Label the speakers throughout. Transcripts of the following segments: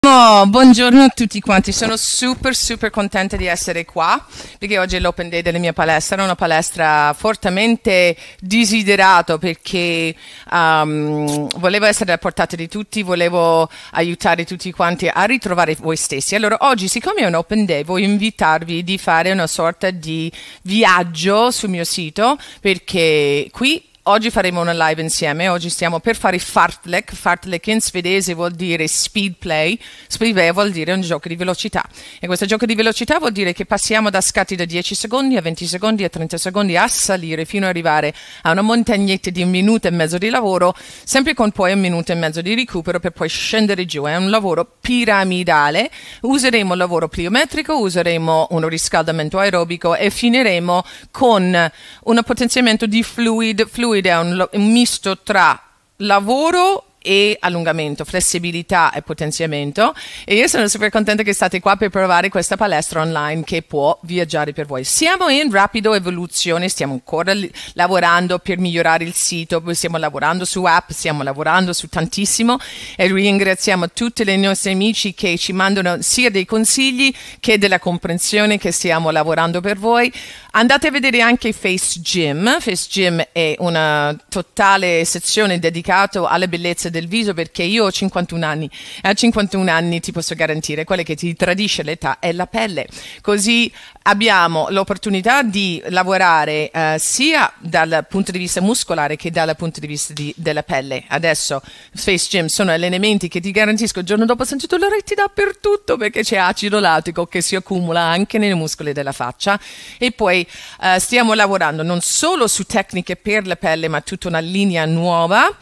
Speaker 1: Buongiorno a tutti quanti, sono super contenta di essere qua perché oggi è l'open day della mia palestra, una palestra fortemente desiderato perché volevo essere alla portata di tutti, volevo aiutare tutti quanti a ritrovare voi stessi. Allora oggi, siccome è un open day, voglio invitarvi di fare una sorta di viaggio sul mio sito perché qui oggi faremo una live insieme. Oggi stiamo per fare fartlek. Fartlek in svedese vuol dire speed play. Speed play vuol dire un gioco di velocità. E questo gioco di velocità vuol dire che passiamo da scatti da 10 secondi a 20 secondi a 30 secondi a salire fino ad arrivare a una montagnetta di 1 minuto e mezzo di lavoro, sempre con poi 1 minuto e mezzo di recupero per poi scendere giù. È un lavoro piramidale. Useremo il lavoro pliometrico, useremo un riscaldamento aerobico e finiremo con un potenziamento di fluid è un misto tra lavoro e allungamento, flessibilità e potenziamento, e io sono super contenta che state qua per provare questa palestra online che può viaggiare per voi. Siamo in rapido evoluzione, stiamo ancora lavorando per migliorare il sito, stiamo lavorando su app, stiamo lavorando su tantissimo e ringraziamo tutti i nostri amici che ci mandano sia dei consigli che della comprensione che stiamo lavorando per voi. Andate a vedere anche Face Gym. Face Gym è una totale sezione dedicata alla bellezza del viso perché io ho 51 anni e a 51 anni ti posso garantire quello che ti tradisce l'età è la pelle. Così abbiamo l'opportunità di lavorare sia dal punto di vista muscolare che dal punto di vista della pelle. Adesso Face Gym sono allenamenti che ti garantisco il giorno dopo senti doloretti dappertutto perché c'è acido lattico che si accumula anche nei muscoli della faccia. E poi stiamo lavorando non solo su tecniche per la pelle ma tutta una linea nuova,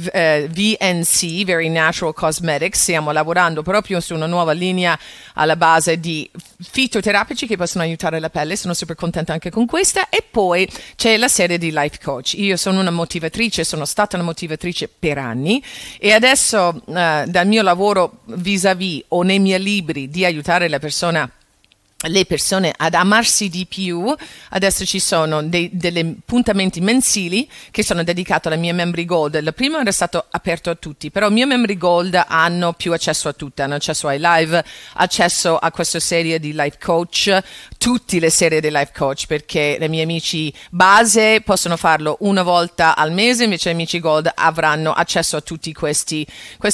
Speaker 1: VNC, Very Natural Cosmetics. Stiamo lavorando proprio su una nuova linea alla base di fitoterapici che possono aiutare la pelle. Sono super contenta anche con questa. E poi c'è la serie di Life Coach. Io sono una motivatrice, sono stata una motivatrice per anni e adesso dal mio lavoro vis-à-vis o nei miei libri di aiutare le persone ad amarsi di più, adesso ci sono degli appuntamenti mensili che sono dedicati alla mia Membri Gold. Il primo era stato aperto a tutti, però i miei Membri Gold hanno più accesso a tutto, hanno accesso ai live, accesso a questa serie di Life Coach, tutte le serie di Life Coach, perché i miei amici base possono farlo una volta al mese, invece gli amici Gold avranno accesso a tutti questi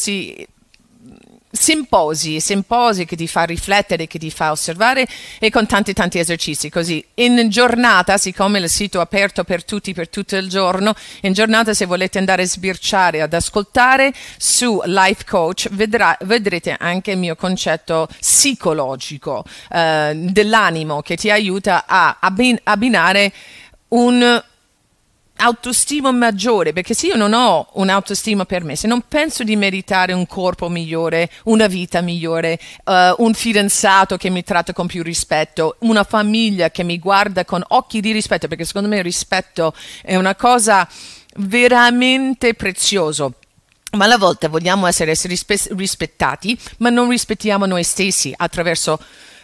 Speaker 1: simposi che ti fa riflettere, che ti fa osservare e con tanti esercizi. Così in giornata, siccome il sito è aperto per tutti per tutto il giorno, in giornata se volete andare a sbirciare ad ascoltare su Life Coach vedrete anche il mio concetto psicologico dell'animo che ti aiuta a abbinare un autostima maggiore, perché se io non ho un'autostima per me, se non penso di meritare un corpo migliore, una vita migliore, un fidanzato che mi tratta con più rispetto, una famiglia che mi guarda con occhi di rispetto, perché secondo me il rispetto è una cosa veramente preziosa. Ma alla volta vogliamo essere rispettati, ma non rispettiamo noi stessi attraverso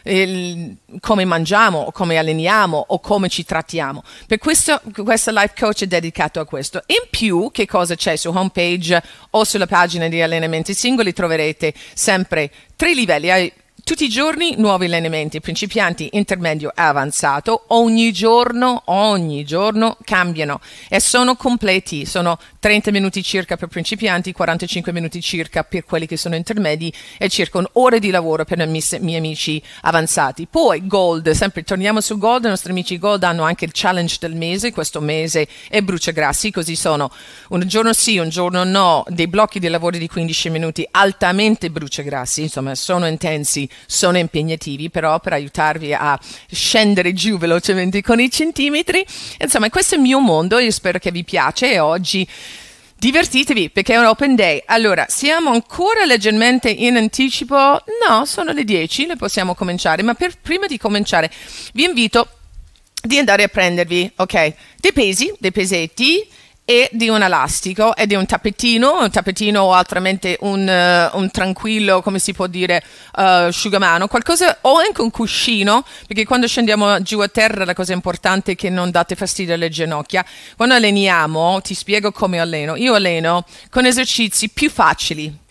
Speaker 1: come mangiamo o come alleniamo o come ci trattiamo. Per questo questa Life Coach è dedicato a questo. In più, che cosa c'è su homepage o sulla pagina di allenamenti singoli? Troverete sempre 3 livelli. Tutti i giorni nuovi allenamenti, principianti, intermedio e avanzato, ogni giorno cambiano e sono completi, sono 30 minuti circa per principianti, 45 minuti circa per quelli che sono intermedi e circa un'ora di lavoro per i miei amici avanzati. Poi Gold, sempre torniamo su Gold, i nostri amici Gold hanno anche il challenge del mese, questo mese è bruciagrassi, così sono un giorno sì, un giorno no, dei blocchi di lavoro di 15 minuti altamente bruciagrassi, insomma sono intensi, sono impegnativi, però per aiutarvi a scendere giù velocemente con i centimetri. Insomma, questo è il mio mondo, io spero che vi piace e oggi divertitevi perché è un open day. Allora, siamo ancora leggermente in anticipo? No, sono le 10, le possiamo cominciare, ma prima di cominciare vi invito di andare a prendervi, ok, dei pesi, dei pesetti e di un elastico e di un tappetino o altrimenti un tranquillo, come si può dire, asciugamano, qualcosa, o anche un cuscino, perché quando scendiamo giù a terra la cosa importante è che non date fastidio alle ginocchia. Quando alleniamo, ti spiego come alleno. Io alleno con esercizi più facili,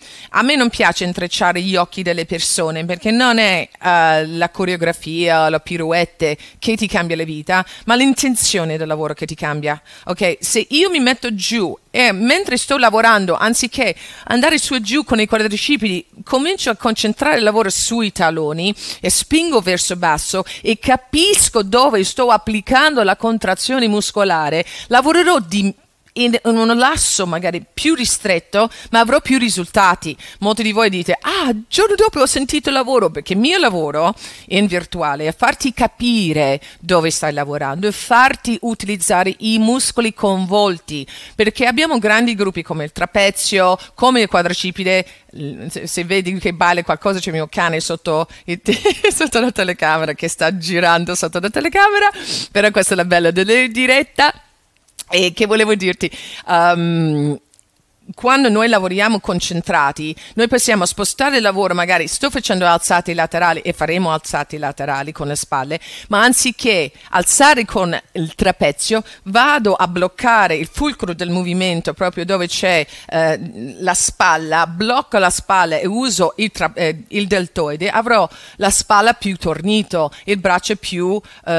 Speaker 1: A me non piace intrecciare gli occhi delle persone perché non è la coreografia, la pirouette che ti cambia la vita, ma l'intenzione del lavoro che ti cambia. Ok? Se io mi metto giù e mentre sto lavorando, anziché andare su e giù con i quadricipiti, comincio a concentrare il lavoro sui taloni e spingo verso basso e capisco dove sto applicando la contrazione muscolare, lavorerò in un lasso magari più ristretto, ma avrò più risultati. Molti di voi dite, il giorno dopo ho sentito il lavoro, perché il mio lavoro in virtuale è farti capire dove stai lavorando e farti utilizzare i muscoli coinvolti, perché abbiamo grandi gruppi come il trapezio, come il quadricipite. Se vedi che baile qualcosa, c'è il mio cane sotto la telecamera che sta girando sotto la telecamera, però questa è la bella della diretta. E che volevo dirti, quando noi lavoriamo concentrati, noi possiamo spostare il lavoro, magari sto facendo alzati laterali e faremo alzati laterali con le spalle, ma anziché alzare con il trapezio, vado a bloccare il fulcro del movimento proprio dove c'è la spalla, blocco la spalla e uso il deltoide, avrò la spalla più tornito, il braccio più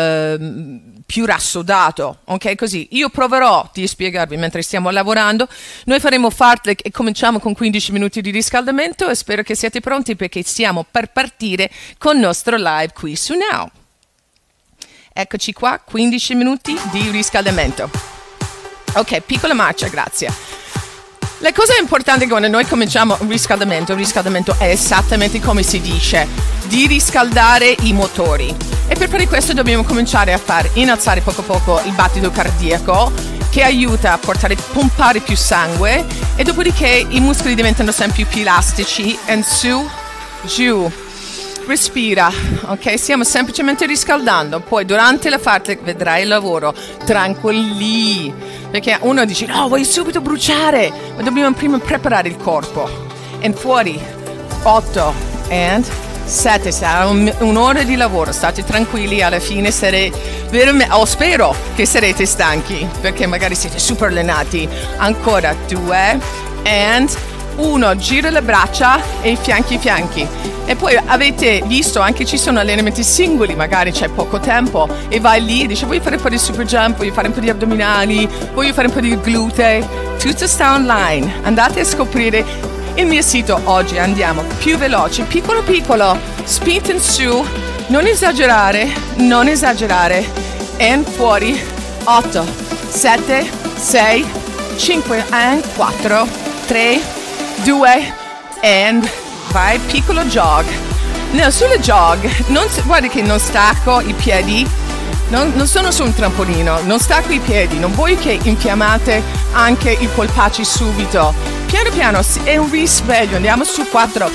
Speaker 1: rassodato, ok? Così io proverò di spiegarvi mentre stiamo lavorando. Noi faremo fartlek e cominciamo con 15 minuti di riscaldamento e spero che siate pronti perché stiamo per partire con il nostro live qui su Now. Eccoci qua, 15 minuti di riscaldamento. Ok, piccola marcia, grazie. La cosa importante quando noi cominciamo il riscaldamento è esattamente come si dice, di riscaldare i motori. E per fare questo dobbiamo cominciare a innalzare poco a poco il battito cardiaco, che aiuta a pompare più sangue, e dopodiché i muscoli diventano sempre più elastici, e su, giù, respira, ok? Stiamo semplicemente riscaldando, poi durante la fartlek vedrai il lavoro, tranquilli, perché uno dice, no, voglio subito bruciare, ma dobbiamo prima preparare il corpo. E fuori, 8, and 7, sarà un'ora di lavoro, state tranquilli, alla fine spero che sarete stanchi, perché magari siete super allenati. Ancora 2, and 1, gira le braccia e i fianchi. E poi avete visto, anche ci sono allenamenti singoli, magari c'è poco tempo e vai lì e dici voglio fare un po' di super jump, voglio fare un po' di addominali, voglio fare un po' di glutei. Tutto sta online, andate a scoprire il mio sito. Oggi andiamo più veloci, piccolo, spinta in su, non esagerare, e fuori, 8, 7, 6, 5, and 4, 3, 2, and vai, piccolo jog. No, sulle jog, guarda che non stacco i piedi, non sono su un trampolino, non stacco i piedi, non voglio che infiammate anche i polpacci subito. Piano, è un risveglio, andiamo su 4,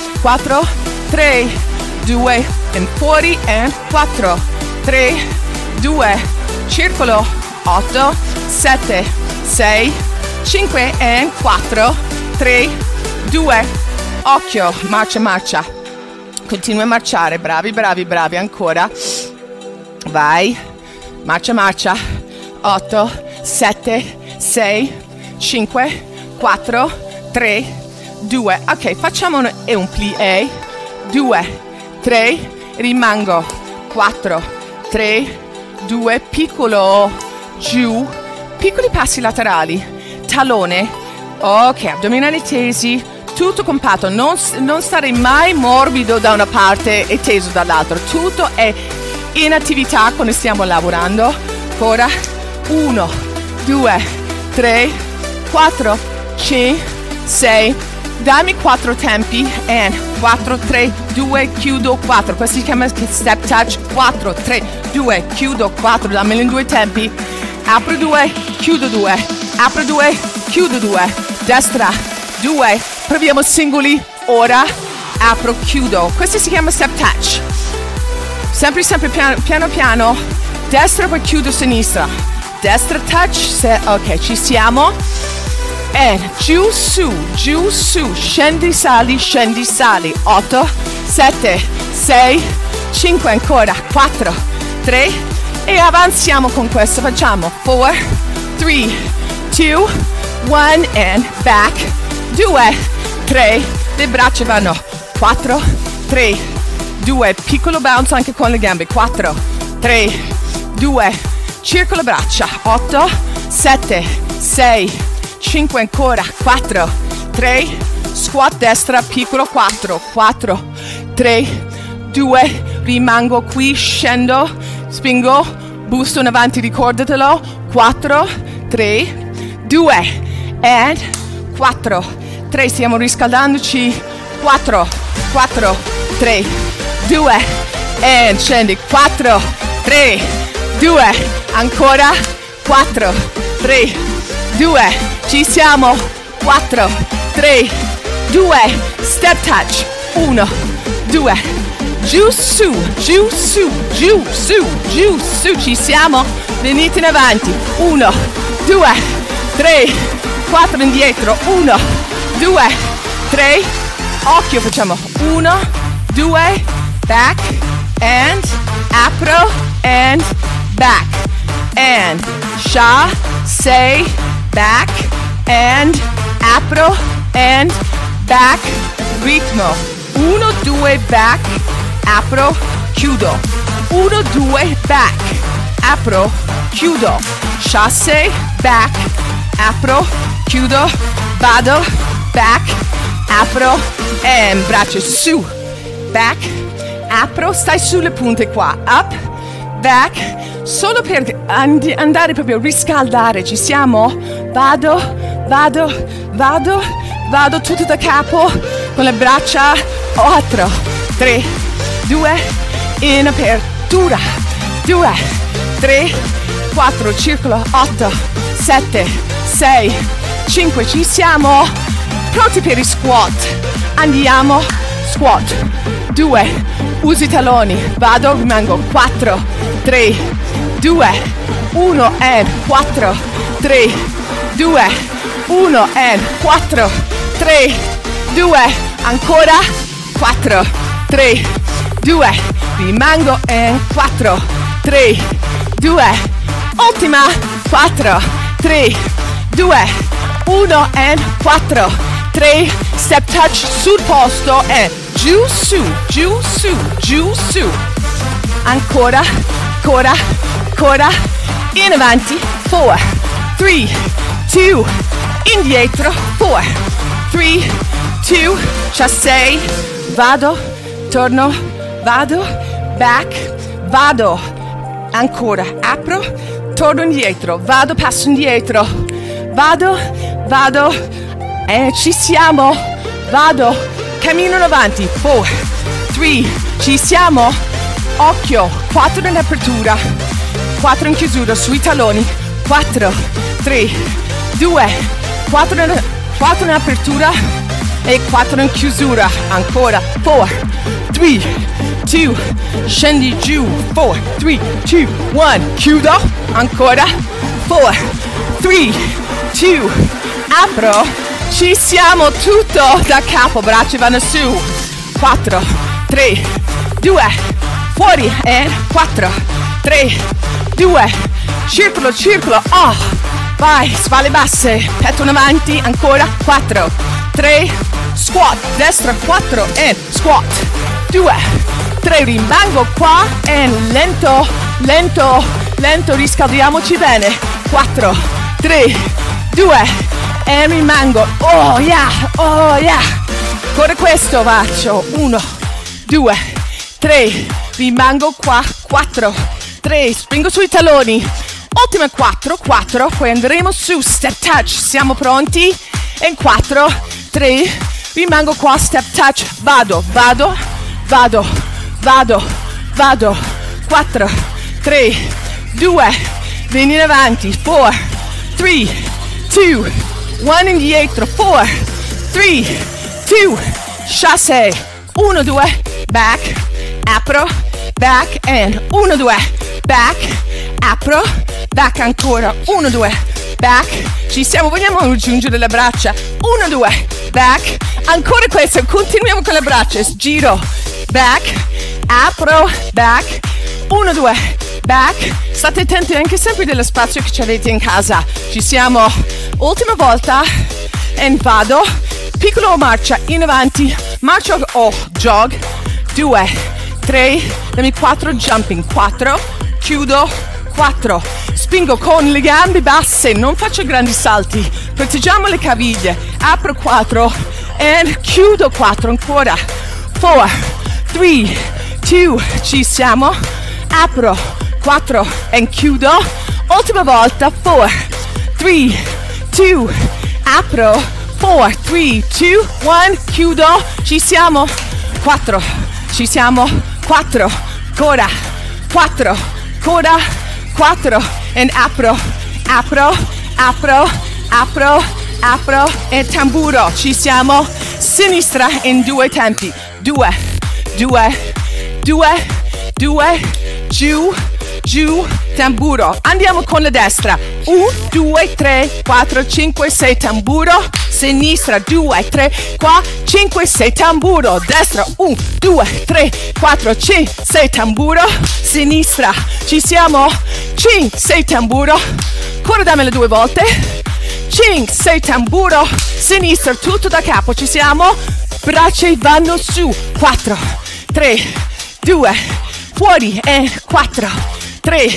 Speaker 1: 3, 2, e fuori, e 4, 3, 2, circolo, 8, 7, 6, 5, e 4, 3, 2, occhio, marcia, continua a marciare, bravi, ancora, vai, marcia, 8, 7, 6, 5, 4, 3, 2, ok, facciamo un plie, 2, 3, rimango, 4, 3, 2, piccolo, giù, piccoli passi laterali, talone, ok, addominali tesi, tutto compatto, non stare mai morbido da una parte e teso dall'altra, tutto è in attività quando stiamo lavorando. Ancora, 1, 2, 3, 4, 5, 6, dammi 4 tempi, and 4, 3, 2, chiudo, 4, questo si chiama step touch, 4, 3, 2, chiudo, 4, dammelo in 2 tempi, apro 2, chiudo 2, apro 2, chiudo 2, destra, 2, proviamo singoli, ora, apro, chiudo, questo si chiama step touch, sempre piano, destra poi chiudo sinistra, destra touch, ok, ci siamo, e giù su, scendi sali, 8, 7, 6, 5, ancora, 4, 3, e avanziamo con questo, facciamo 4, 3, 2, 1, and back, 2, 3, le braccia vanno 4, 3, 2, piccolo bounce anche con le gambe, 4, 3, 2, circolo braccia, 8, 7, 6, 5 ancora, 4, 3, squat destra, piccolo, 4, 4, 3, 2, rimango qui, scendo, spingo, busto in avanti, ricordatelo, 4, 3, 2, and 4, 3, stiamo riscaldandoci, 4, 4, 3, 2, and scendi, 4, 3, 2, ancora, 4, 3, 2, ci siamo, 4, 3, 2, step touch, 1, 2, giù su, giù su, giù su, giù su, ci siamo, venite in avanti, 1, 2, 3, 4 indietro, 1, 2, 3, occhio facciamo, 1, 2, back, and, apro, and, back, and, sha, say, back, and, apro, and, back, ritmo, 1, 2, back, apro, chiudo, 1, 2, back, apro, chiudo, chasse, back, apro, chiudo, vado, back, apro, and braccia su, back, apro, stai sulle punte qua, up, back, solo per andare proprio a riscaldare, ci siamo, vado, vado, vado, vado tutto da capo con le braccia, 4, 3, 2, in apertura, 2, 3, 4, circolo, 8, 7, 6, 5, ci siamo, pronti per i squat, andiamo, squat, 2, uso i taloni, vado, rimango, 4, 3, 2, 1, and 4, 3, 2, 1, and 4, 3, 2, ancora, 4, 3, 2, rimango, and 4, 3, 2, ultima, 4, 3, 2, 1, and 4, 3, step touch sul posto, and giù su, giù su, giù su, ancora, ancora, ancora, in avanti, 4, 3, 2, indietro, 4, 3, 2, chasse, vado, torno, vado, back, vado, ancora, apro, torno indietro, vado, passo indietro, vado, vado, e ci siamo, vado, cammino in avanti, 4, 3, ci siamo, occhio, 4 in apertura, 4 in chiusura, sui taloni, 4, 3, 2, 4 in apertura e 4 in chiusura, ancora, 4, 3, 2, scendi giù, 4, 3, 2, 1, chiudo, ancora, 4, 3, 2, apro, ci siamo, tutto da capo, braccia vanno su, 4, 3, 2, fuori, e 4, 3, 2, circolo, circolo, oh, vai, spalle basse, petto in avanti, ancora, 4, 3, squat, destra, 4, e squat, 2, 3, rimango qua, e lento, lento, lento, riscaldiamoci bene, 4, 3, 2, e rimango, oh yeah, ancora questo faccio, 1, 2, 3, rimango qua, 4, 3, spingo sui taloni, ultima 4, 4, poi andremo su, step touch, siamo pronti, e 4, 3, rimango qua, step touch, vado, vado, vado, vado, vado, 4, 3, 2, vieni in avanti, 4, 3, 2, 1 indietro, 4, 3, 2, chasse, 1, 2, back, apro, back, and 1, 2, back, apro, back ancora, 1, 2, back, ci siamo, vogliamo raggiungere le braccia, 1, 2, back, ancora questo, continuiamo con le braccia, giro, back, apro, back, 1, 2, back, state attenti anche sempre dello spazio che ci avete in casa, ci siamo, ultima volta, e vado, piccolo marcia in avanti, marcia o jog, 2, 3, dammi 4, jumping, 4, chiudo, 4, spingo con le gambe basse, non faccio grandi salti, proteggiamo le caviglie, apro 4, e chiudo 4, ancora, 4, 3, 2, ci siamo, apro, 4, e chiudo, ultima volta, 4, 3, 2, apro, 4, 3, 2, 1, chiudo, ci siamo, 4, ci siamo, 4, ancora, 4, ancora, 4, e apro, apro, apro, apro, apro, e tamburo, ci siamo, sinistra in 2 tempi, 2, 2, 2, 2, giù, giù, tamburo, andiamo con la destra, 1, 2, 3, 4, 5, 6, tamburo, sinistra, 2, 3, 4, 5, 6, tamburo, destra, 1, 2, 3, 4, 5, 6, tamburo, sinistra, ci siamo, 5, 6, tamburo, ancora dammelo 2 volte, 5, 6, tamburo, sinistra, tutto da capo, ci siamo, braccia vanno su, 4, 3, 2, fuori, e 4, 3,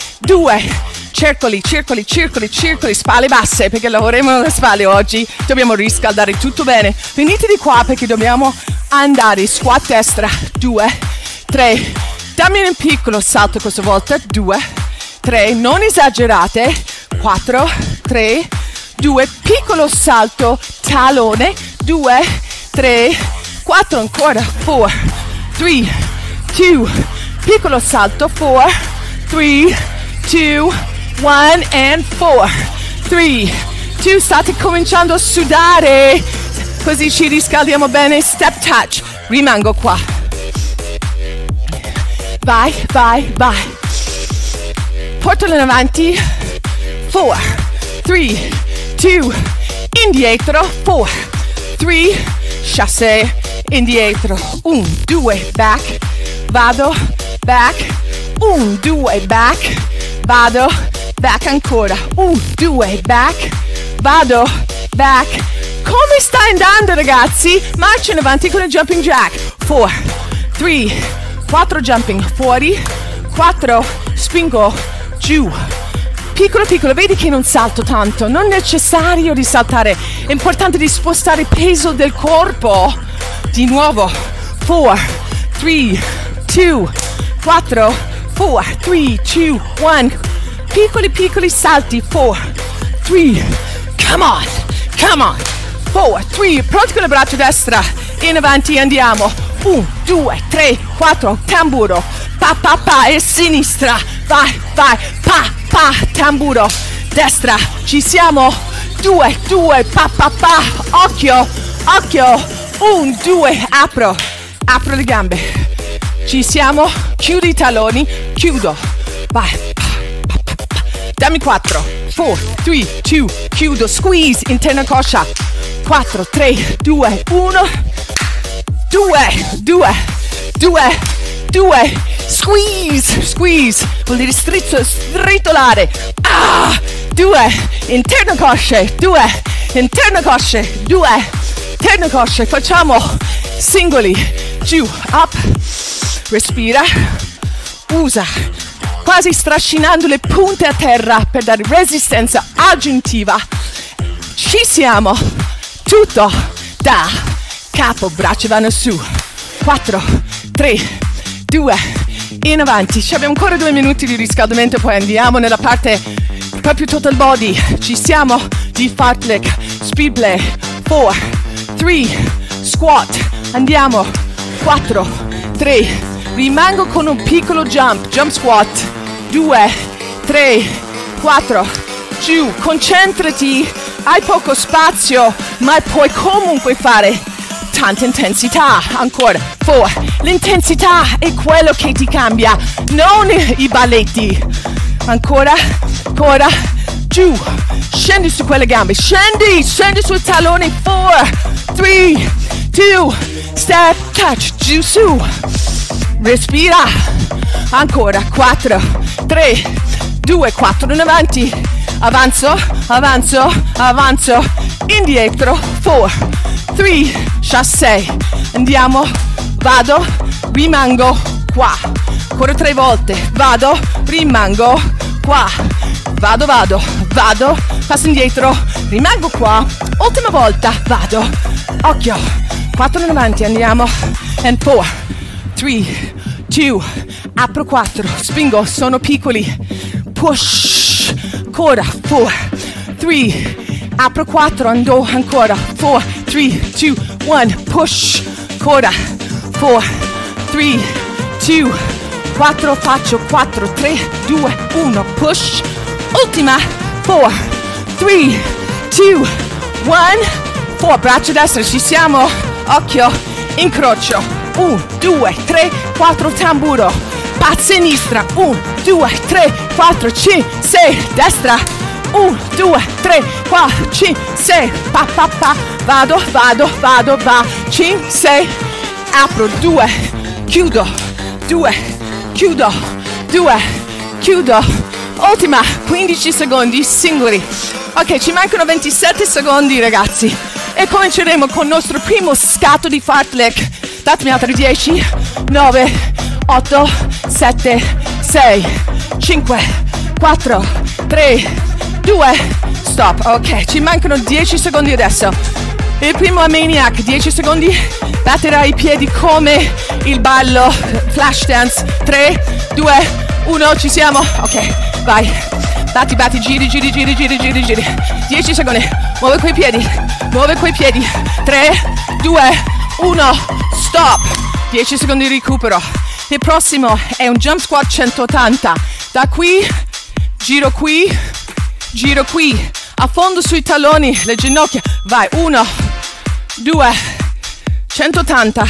Speaker 1: 2, circoli, circoli, circoli, circoli, spalle basse, perché lavoriamo le spalle oggi, dobbiamo riscaldare tutto bene. Venite di qua perché dobbiamo andare, squat destra, 2, 3, dammi un piccolo salto questa volta, 2, 3, non esagerate, 4, 3, 2, piccolo salto, talone, 2, 3, 4, ancora, 4, 3, 2, piccolo salto, 4, 3, 2, 1, and 4, 3, 2, state cominciando a sudare, così ci riscaldiamo bene, step touch, rimango qua, vai, vai, vai, portalo in avanti, 4, 3, 2, indietro, 4, 3, chassé, indietro, 1, 2, back, vado, back, 1, 2, back, vado, back ancora, 1, 2, back, vado, back, come sta andando ragazzi? Marcia in avanti con il jumping jack, 4, 3, 4 jumping, fuori, 4, spingo, giù, piccolo piccolo, vedi che non salto tanto, non è necessario di saltare, è importante di spostare il peso del corpo, di nuovo, 4, 3, 2, 4, 4, 3, 2, 1, piccoli piccoli salti, 4, 3, come on, come on, 4, 3, pronti con le braccia destra, in avanti andiamo, 1, 2, 3, 4, tamburo, pa pa pa, e sinistra, vai, vai, pa pa, tamburo, destra, ci siamo, 2, 2, pa pa pa, occhio, occhio, 1, 2, apro, apro le gambe, ci siamo, chiudi i taloni, chiudo, vai, dammi 4, 4, 3, 2, chiudo, squeeze, interna coscia, 4, 3, 2, 1, 2, 2, 2, 2, squeeze, squeeze, vuol dire stritolare, 2, interna cosce, 2, interna cosce, 2, interna cosce, facciamo singoli, giù, up, respira, usa, quasi strascinando le punte a terra per dare resistenza aggiuntiva, ci siamo, tutto da capo, braccia vanno su, 4, 3, 2, in avanti, ci abbiamo ancora 2 minuti di riscaldamento, poi andiamo nella parte proprio total body, ci siamo, di fartlek, speed play, 4, 3, squat, andiamo, 4, 3, rimango con un piccolo jump, jump squat, 2, 3, 4, giù, concentrati, hai poco spazio, ma puoi comunque fare tanta intensità, ancora, 4, l'intensità è quello che ti cambia, non i balletti, ancora, ancora, giù, scendi su quelle gambe, scendi, scendi sul talone, 4, 3, 2, step, touch, giù, su, respira, ancora, 4, 3, 2, 4, in avanti, avanzo, avanzo, avanzo, indietro, 4, 3, chassé, andiamo, vado, rimango qua, ancora 3 volte, vado, rimango qua, vado, passo indietro, rimango qua, ultima volta, vado, occhio, 4 in avanti, andiamo, and 4, 3, 2, apro 4, spingo, sono piccoli, push, ancora, 4, 3, apro 4, ando ancora, 4, 3, 2, 1, push, ancora, 4, 3, 2, 4, faccio 4, 3, 2, 1, push, ultima, 4, 3, 2, 1, 4, braccio destro, ci siamo, occhio, incrocio, 1, 2, 3, 4, tamburo, pa sinistra, 1, 2, 3, 4, 5, 6, destra, 1, 2, 3, 4, 5, 6, pa, vado, va, 5, 6, apro, 2, chiudo, 2, chiudo, 2, chiudo, ultima, 15 secondi, singoli. Ok, ci mancano 27 secondi ragazzi e cominceremo con il nostro primo scatto di fartlek. Datemi altri 10, 9, 8, 7, 6, 5, 4, 3, 2, stop. Ok, ci mancano 10 secondi adesso. Il primo è Maniac, 10 secondi, batterà i piedi come il ballo flash dance. 3, 2, 1, ci siamo. Ok, vai. Batti, giri. 10 secondi. Muove quei piedi. 3, 2, 1, stop. 10 secondi di recupero. Il prossimo è un jump squat 180. Da qui, giro qui, a fondo sui talloni, le ginocchia. Vai, 1, 2, 180.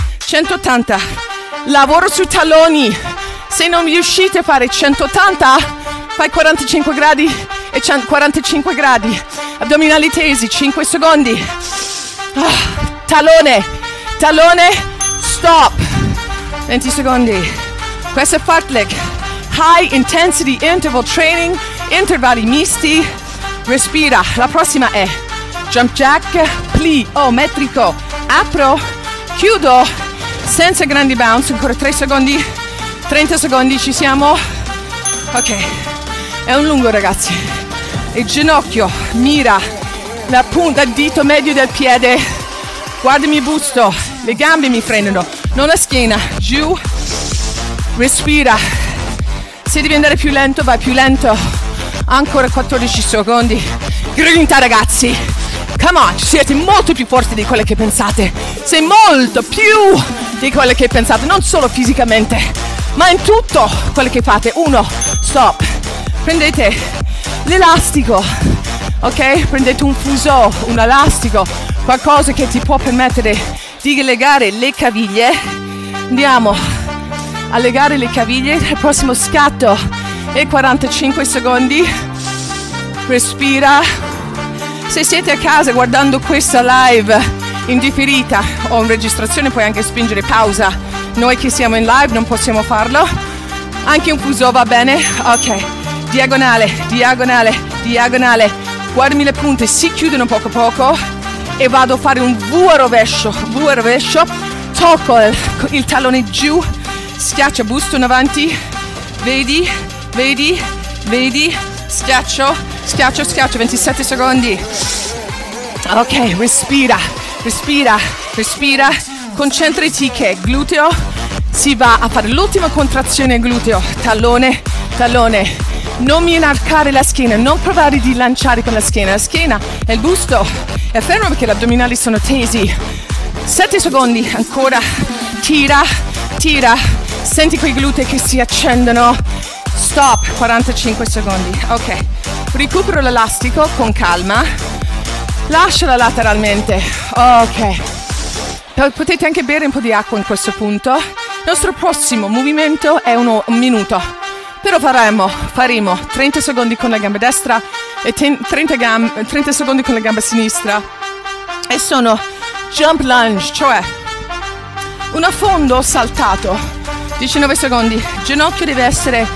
Speaker 1: Lavoro sui talloni. Se non riuscite a fare 180, fai 45 gradi e 45 gradi. Addominali tesi, 5 secondi. Tallone, stop. 20 secondi. Questo è fartlek. High intensity interval training, intervalli misti. Respira. La prossima è jump jack, pliometrico. Apro, chiudo, senza grandi bounce. Ancora 3 secondi. 30 secondi, ci siamo. Ok, è un lungo ragazzi. Il ginocchio mira la punta, il dito medio del piede. Guardami il busto, le gambe mi frenano, non la schiena. Giù, respira. Se devi andare più lento, vai più lento. Ancora 14 secondi. Grinta ragazzi. Come on, siete molto più forti di quelle che pensate. Sei molto più di quelle che pensate, non solo fisicamente, ma in tutto quello che fate. 1, stop. Prendete l'elastico, ok? Prendete un fuso, un elastico, qualcosa che ti può permettere di legare le caviglie. Andiamo a legare le caviglie. Il prossimo scatto è 45 secondi. Respira. Se siete a casa guardando questa live in differita o in registrazione, puoi anche spingere pausa. Noi che siamo in live non possiamo farlo. Anche un fuso va bene. Ok, diagonale. Guardami le punte, si chiudono poco a poco. E vado a fare un V a rovescio. Tocco il tallone giù. Schiaccia, busto in avanti. Vedi. Schiaccio. 27 secondi. Ok, respira. Concentrati che gluteo si va a fare l'ultima contrazione gluteo. Tallone. Non mi inarcare la schiena, non provare di lanciare con la schiena. La schiena e il busto è fermo perché gli addominali sono tesi. 7 secondi, ancora. Tira. Senti quei glutei che si accendono. Stop, 45 secondi. Ok, recupero l'elastico con calma. Lasciala lateralmente. Ok. Potete anche bere un po' di acqua in questo punto. Il nostro prossimo movimento è un minuto. Però faremo 30 secondi con la gamba destra e 30 secondi con la gamba sinistra. E sono jump lunge, cioè un affondo saltato. 19 secondi. Il ginocchio deve essere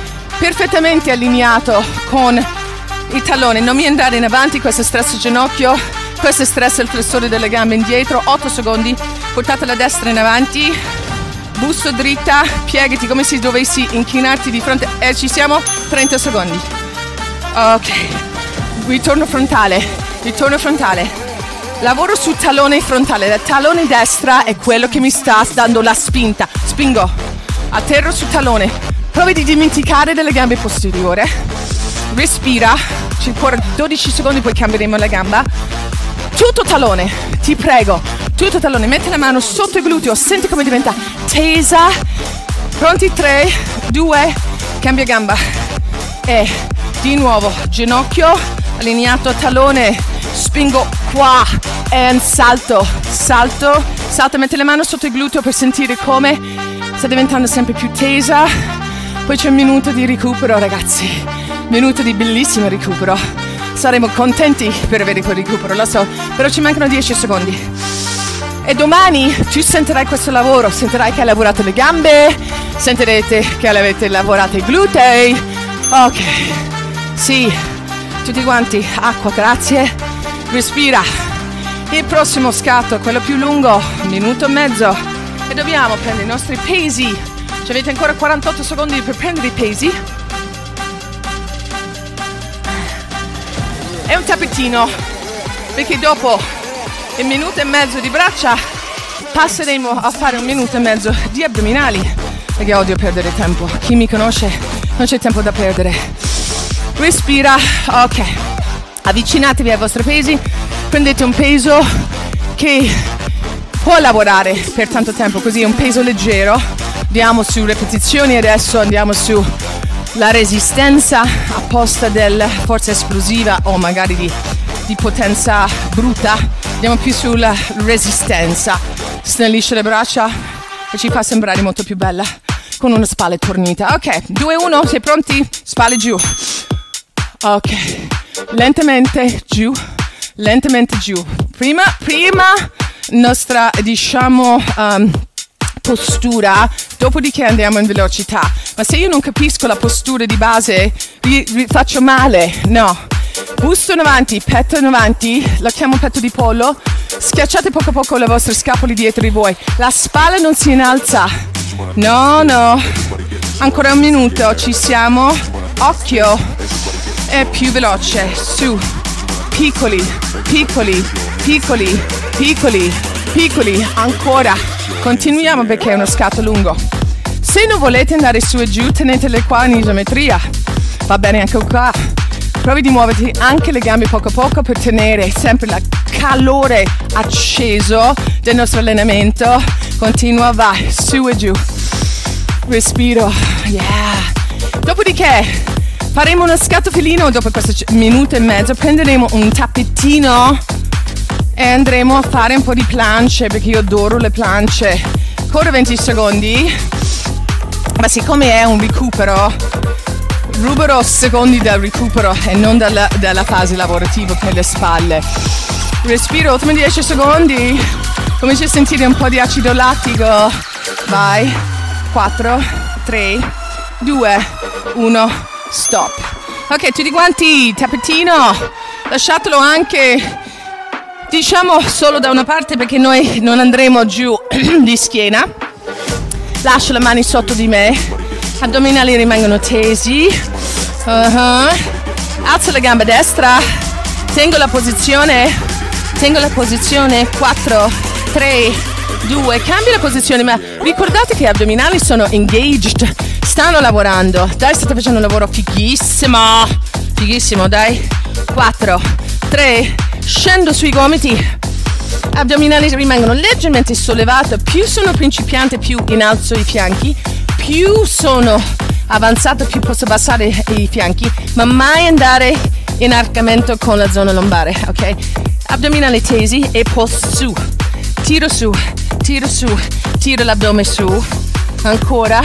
Speaker 1: perfettamente allineato con il tallone. Non mi andare in avanti, questo stress ginocchio. Questo è stress il flessore delle gambe indietro, 8 secondi, portate la destra in avanti, busto dritta, piegati come se dovessi inchinarti di fronte, e ci siamo, 30 secondi. Ok, ritorno frontale, lavoro sul talone frontale, il talone destra è quello che mi sta dando la spinta, spingo, atterro sul talone, provi di dimenticare delle gambe posteriore, respira, ci ancora 12 secondi poi cambieremo la gamba, tutto talone, ti prego, tutto talone, metti la mano sotto il gluteo, senti come diventa tesa, pronti, 3, 2, cambia gamba, e di nuovo, ginocchio, allineato, talone, spingo qua, e salto, metti le mani sotto il gluteo per sentire come sta diventando sempre più tesa, poi c'è un minuto di recupero ragazzi, minuto di bellissimo recupero, saremo contenti per avere quel recupero, lo so, però ci mancano 10 secondi. E domani tu sentirai questo lavoro, sentirai che hai lavorato le gambe, sentirete che avete lavorato i glutei. Ok, sì, tutti quanti, acqua, grazie, respira. Il prossimo scatto, quello più lungo, 1 minuto e mezzo. E dobbiamo prendere i nostri pesi. Ci avete ancora 48 secondi per prendere i pesi. È un tappetino, perché dopo 1 minuto e mezzo di braccia passeremo a fare 1 minuto e mezzo di addominali, perché odio perdere tempo, chi mi conosce non c'è tempo da perdere. Respira, ok, avvicinatevi ai vostri pesi, prendete un peso che può lavorare per tanto tempo, così è un peso leggero, andiamo su ripetizioni, adesso andiamo su la resistenza a posto della forza esplosiva o magari di potenza bruta, andiamo più sulla resistenza, snellisce le braccia e ci fa sembrare molto più bella con una spalla tornita. Ok, 2, 1, sei pronti? Spalle giù. Ok, lentamente giù, prima nostra diciamo postura, dopodiché andiamo in velocità, ma se io non capisco la postura di base faccio male, no. Busto in avanti, petto in avanti, la chiamo petto di pollo, schiacciate poco a poco le vostre scapole dietro di voi, la spalla non si innalza, no, ancora 1 minuto, ci siamo, occhio, è più veloce, su, piccoli, ancora, continuiamo perché è uno scatto lungo, se non volete andare su e giù tenetele qua in isometria, va bene anche qua. Provi di muoverti anche le gambe poco a poco per tenere sempre il calore acceso del nostro allenamento. Continua, vai, su e giù. Respiro, yeah. Dopodiché faremo uno scatto felino dopo questo 1 minuto e mezzo. Prenderemo un tappettino e andremo a fare un po' di planche, perché io adoro le planche. Ancora 20 secondi. Ma siccome è un recupero, ruberò secondi dal recupero e non dalla fase lavorativa per le spalle. Respiro, ultimi 10 secondi. Cominci a sentire un po' di acido lattico. Vai. 4, 3, 2, 1, stop. Ok, tutti quanti, tappettino. Lasciatelo anche, diciamo, solo da una parte perché noi non andremo giù di schiena. Lascio le mani sotto di me. Addominali rimangono tesi. Alzo la gamba destra. Tengo la posizione. 4, 3, 2. Cambio la posizione, ma ricordate che gli addominali sono engaged. Stanno lavorando. Dai, state facendo un lavoro fighissimo. Dai. 4, 3. Scendo sui gomiti. Addominali rimangono leggermente sollevati. Più sono principiante, più innalzo i fianchi. Più sono avanzato, più posso abbassare i fianchi, ma mai andare in arcamento con la zona lombare, ok? Addominali tesi e poi su, tiro l'addome su, ancora,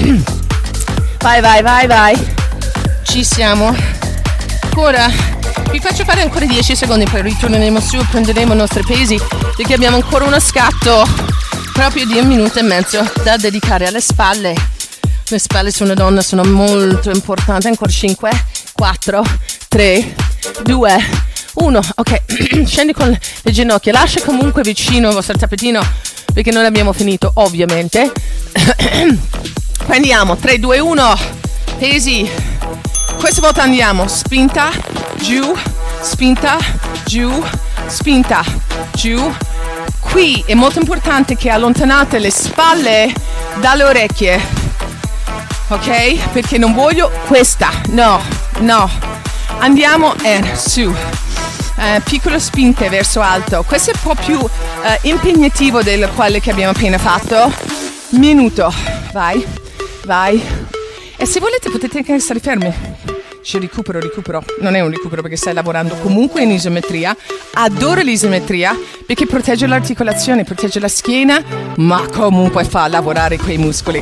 Speaker 1: vai, ci siamo, ancora, vi faccio fare ancora 10 secondi, poi ritorneremo su, prenderemo i nostri pesi, perché abbiamo ancora uno scatto proprio di 1 minuto e mezzo da dedicare alle spalle. Le spalle su una donna sono molto importanti. Ancora 5, 4, 3, 2, 1, ok, scendi con le ginocchia, lascia comunque vicino il vostro tappetino perché non abbiamo finito ovviamente. Prendiamo 3, 2, 1, pesi, questa volta andiamo, spinta, giù, spinta, giù, spinta, giù. Qui è molto importante che allontanate le spalle dalle orecchie, ok? Perché non voglio questa, no, andiamo su, piccole spinte verso alto, questo è un po' più impegnativo del quale che abbiamo appena fatto. Minuto, vai, e se volete potete anche stare fermi. Recupero, non è un recupero perché stai lavorando comunque in isometria. Adoro l'isometria perché protegge l'articolazione, protegge la schiena, ma comunque fa lavorare quei muscoli.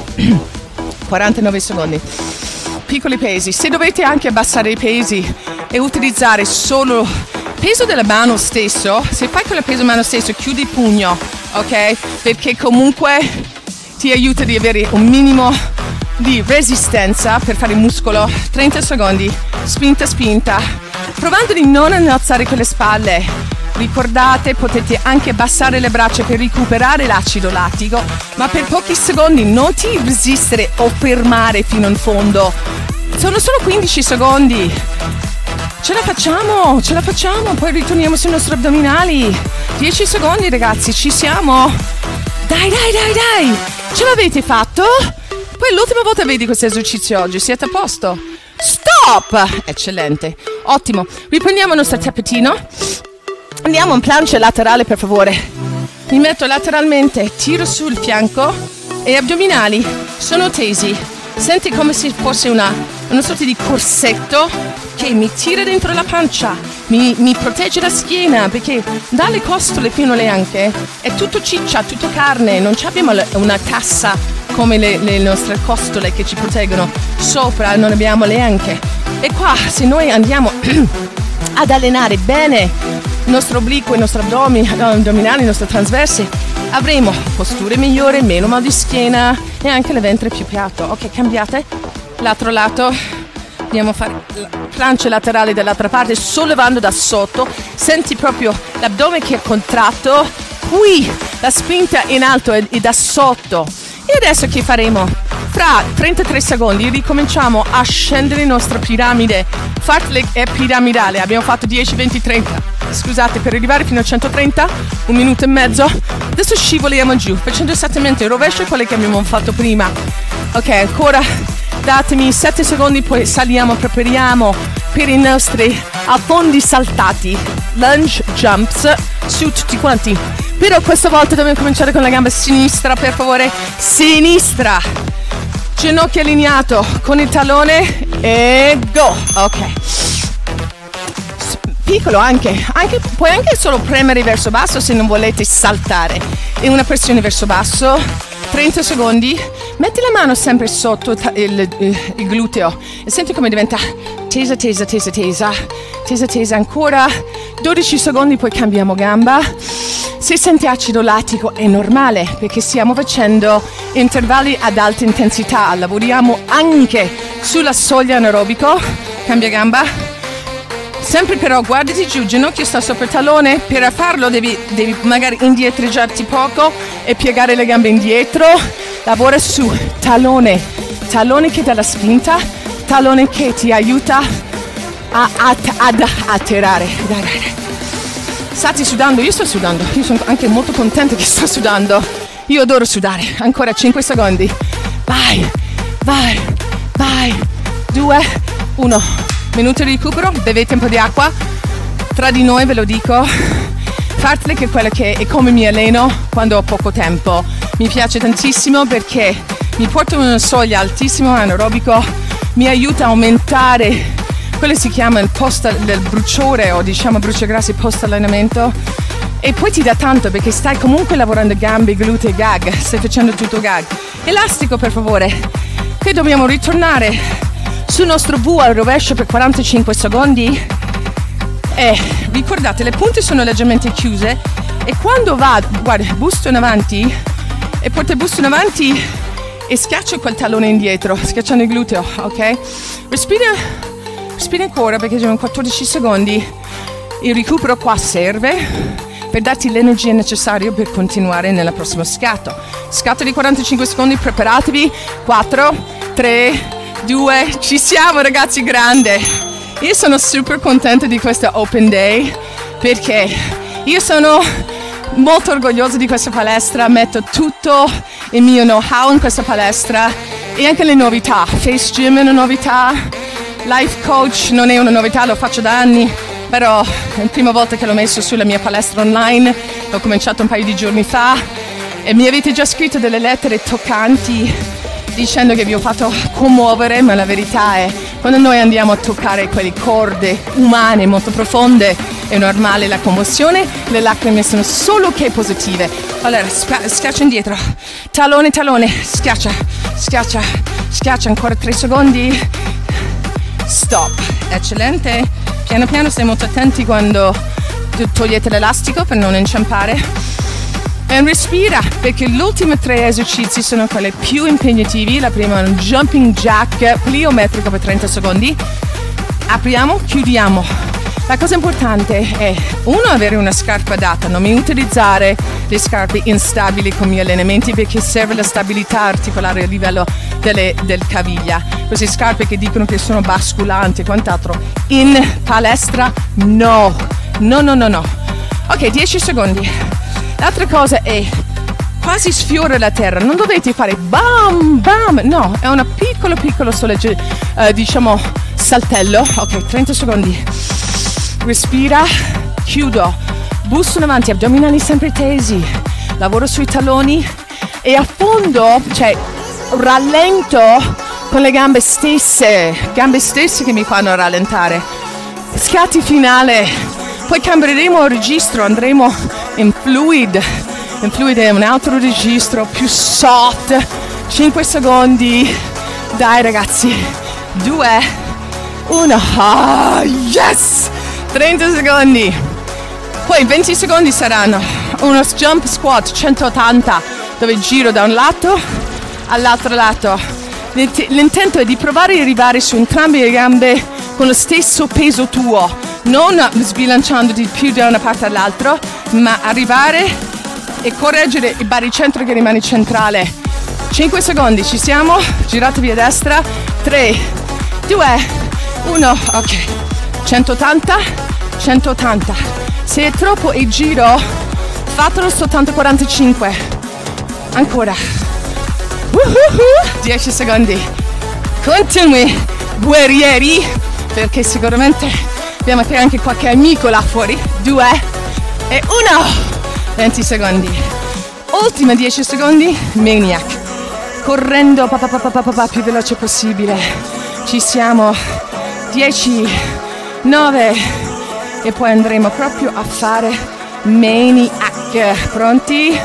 Speaker 1: 49 secondi. Piccoli pesi, se dovete anche abbassare i pesi e utilizzare solo il peso della mano stesso, se fai con il peso della mano stesso chiudi il pugno, ok? Perché comunque ti aiuta di avere un minimo di resistenza per fare il muscolo. 30 secondi, spinta, provando di non alzare con le spalle. Ricordate, potete anche abbassare le braccia per recuperare l'acido lattico, ma per pochi secondi non ti resistere o fermare fino in fondo. Sono solo 15 secondi. Ce la facciamo, poi ritorniamo sui nostri addominali. 10 secondi ragazzi, ci siamo. Dai, ce l'avete fatto? Poi l'ultima volta vedi questo esercizio oggi, siete a posto? Stop! Eccellente, ottimo. Riprendiamo il nostro tappetino. Andiamo in plancia laterale per favore. Mi metto lateralmente, tiro sul fianco e addominali sono tesi. Senti come se fosse una sorta di corsetto che mi tira dentro la pancia, mi protegge la schiena perché dalle costole fino alle anche è tutto ciccia, tutto carne, non abbiamo una cassa come le nostre costole che ci proteggono sopra, non abbiamo le anche. E qua se noi andiamo ad allenare bene il nostro obliquo, i nostri addominali, i nostri trasversi, avremo posture migliori, meno mal di schiena e anche le ventre più piatto. Ok, cambiate, l'altro lato, andiamo a fare la plancia laterale dall'altra parte, sollevando da sotto, senti proprio l'addome che è contratto, qui la spinta in alto e da sotto. E adesso che faremo? Fra 33 secondi ricominciamo a scendere in nostra piramide. Fartlek è piramidale, abbiamo fatto 10, 20, 30. Scusate, per arrivare fino a 130, 1 minuto e mezzo. Adesso scivoliamo giù, facendo esattamente il rovescio di quello che abbiamo fatto prima. Ok, ancora datemi 7 secondi, poi saliamo, prepariamo per i nostri affondi saltati. Lunge jumps su tutti quanti. Però questa volta dobbiamo cominciare con la gamba sinistra, per favore. Sinistra. Ginocchio allineato con il tallone e go. Ok. Piccolo anche. Puoi anche solo premere verso basso se non volete saltare. E una pressione verso basso. 30 secondi. Metti la mano sempre sotto il gluteo e senti come diventa tesa. Ancora 12 secondi, poi cambiamo gamba. Se senti acido lattico è normale perché stiamo facendo intervalli ad alta intensità, lavoriamo anche sulla soglia anaerobico. Cambia gamba. Sempre però guardati giù, ginocchio sta sopra il tallone. Per farlo devi magari indietreggiarti poco e piegare le gambe indietro. Lavora su tallone che dà la spinta, tallone che ti aiuta ad atterrare. Dai. State sudando? Io sto sudando, io sono anche molto contenta che sto sudando. Io adoro sudare. Ancora 5 secondi. Vai. 2, 1. Minuto di recupero, bevete un po' di acqua. Tra di noi ve lo dico, Fartlek è quella che è come mi alleno quando ho poco tempo. Mi piace tantissimo perché mi porta una soglia altissima anaerobico, mi aiuta a aumentare quello si chiama il post del bruciore o diciamo bruciagrassi post allenamento, e poi ti dà tanto perché stai comunque lavorando gambe, glutei, gag, stai facendo tutto gag. Elastico per favore, che dobbiamo ritornare sul nostro V al rovescio per 45 secondi e ricordate le punte sono leggermente chiuse e quando guarda, busto in avanti e porta il busto in avanti e schiaccio quel tallone indietro schiacciando il gluteo, ok? Respira ancora perché abbiamo 14 secondi. Il recupero qua serve per darti l'energia necessaria per continuare nella prossima scatto. Scatto di 45 secondi, preparatevi. 4, 3, 2, ci siamo ragazzi, grande. Io sono super contenta di questo Open Day perché io sono molto orgogliosa di questa palestra, metto tutto il mio know-how in questa palestra e anche le novità. Face Gym è una novità, Life Coach non è una novità, lo faccio da anni, però è la prima volta che l'ho messo sulla mia palestra online, l'ho cominciato un paio di giorni fa e mi avete già scritto delle lettere toccanti dicendo che vi ho fatto commuovere, ma la verità è quando noi andiamo a toccare quelle corde umane molto profonde è normale la commozione, le lacrime sono solo che positive. Allora schiaccia indietro, talone talone, schiaccia, schiaccia, schiaccia, ancora 3 secondi, stop, eccellente. Piano piano, stai molto attenti quando togliete l'elastico per non inciampare. E respira, perché gli ultimi 3 esercizi sono quelli più impegnativi. La prima è un jumping jack pliometrico per 30 secondi. Apriamo, chiudiamo. La cosa importante è, uno, avere una scarpa adatta, non mi utilizzare le scarpe instabili con i miei allenamenti perché serve la stabilità articolare a livello del caviglia. Queste scarpe che dicono che sono basculanti e quant'altro, in palestra no, no, no, no, no. Ok, 10 secondi. L'altra cosa è quasi sfiora la terra, non dovete fare bam bam, no, è una piccolo solo diciamo saltello. Ok, 30 secondi. Respira, chiudo, busto in avanti, addominali sempre tesi, lavoro sui taloni e affondo, cioè rallento con le gambe stesse che mi fanno rallentare. Scatti finale, poi cambieremo il registro, andremo in fluid. In fluid è un altro registro più soft. 5 secondi, dai ragazzi, 2, 1, ah, yes! 30 secondi, poi 20 secondi saranno uno jump squat 180 dove giro da un lato all'altro lato. L'intento è di provare ad arrivare su entrambe le gambe con lo stesso peso tuo, non sbilanciandoti più da una parte all'altra, ma arrivare e correggere il baricentro che rimane centrale. 5 secondi, ci siamo, giratevi a destra, 3, 2, 1, ok, 180, 180, se è troppo e giro, fatelo su 80-45, ancora, 10 secondi, continui, guerrieri, perché sicuramente abbiamo anche qualche amico là fuori, 2 e 1, 20 secondi, ultima 10 secondi, maniac, correndo più veloce possibile, ci siamo, 10, 9 e poi andremo proprio a fare maniac, pronti?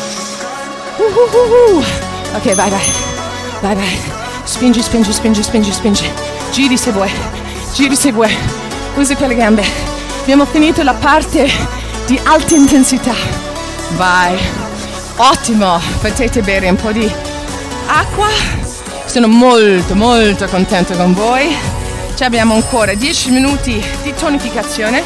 Speaker 1: Ok, vai, spingi, giri se vuoi, usi quelle gambe, abbiamo finito la parte di alta intensità, vai, ottimo, potete bere un po' di acqua, sono molto contento con voi. Ci abbiamo ancora 10 minuti di tonificazione.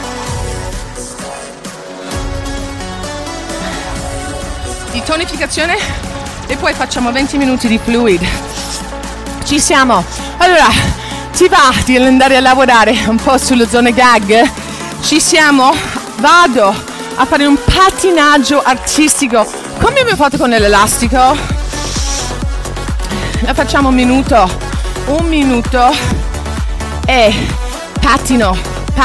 Speaker 1: E poi facciamo 20 minuti di fluid. Ci siamo. Allora, ti va di andare a lavorare un po' sulle zone gag? Ci siamo. Vado a fare un pattinaggio artistico. Come abbiamo fatto con l'elastico? La facciamo un minuto. E pattino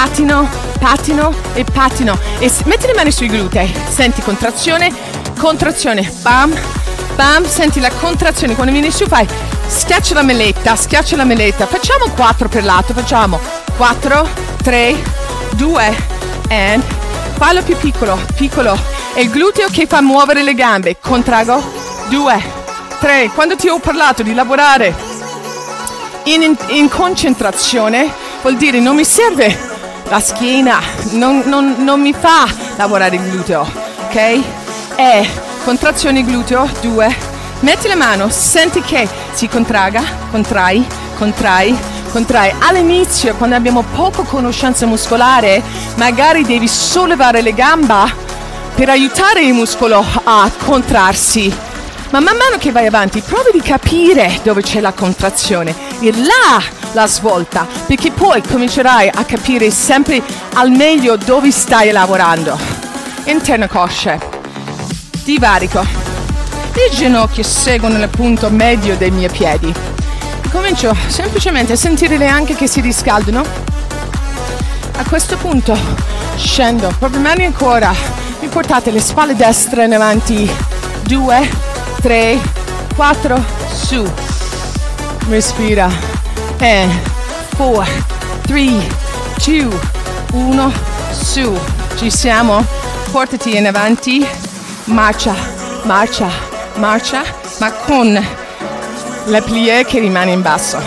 Speaker 1: e pattino e metti le mani sui glutei, senti contrazione, bam bam, senti la contrazione, quando vieni su fai schiaccia la meletta, facciamo 4 per lato, facciamo 4, 3, 2 and fallo più piccolo, è il gluteo che fa muovere le gambe, contrago, 2, 3, quando ti ho parlato di lavorare in concentrazione vuol dire non mi serve la schiena, non mi fa lavorare il gluteo, ok? E contrazione gluteo, 2, metti la mano, senti che si contrai, contrai. All'inizio, quando abbiamo poca conoscenza muscolare, magari devi sollevare le gambe per aiutare il muscolo a contrarsi. Ma man mano che vai avanti, provi di capire dove c'è la contrazione e là la svolta, perché poi comincerai a capire sempre al meglio dove stai lavorando. Interna coscia, divarico, le ginocchia seguono il punto medio dei miei piedi. Comincio semplicemente a sentire anche che si riscaldano. A questo punto scendo, proprio mani ancora, mi portate le spalle destre in avanti, 2, 3, 4, su, respira, and 4, 3, 2, 1, su, ci siamo, portati in avanti, marcia, marcia, marcia, ma con la plie che rimane in basso,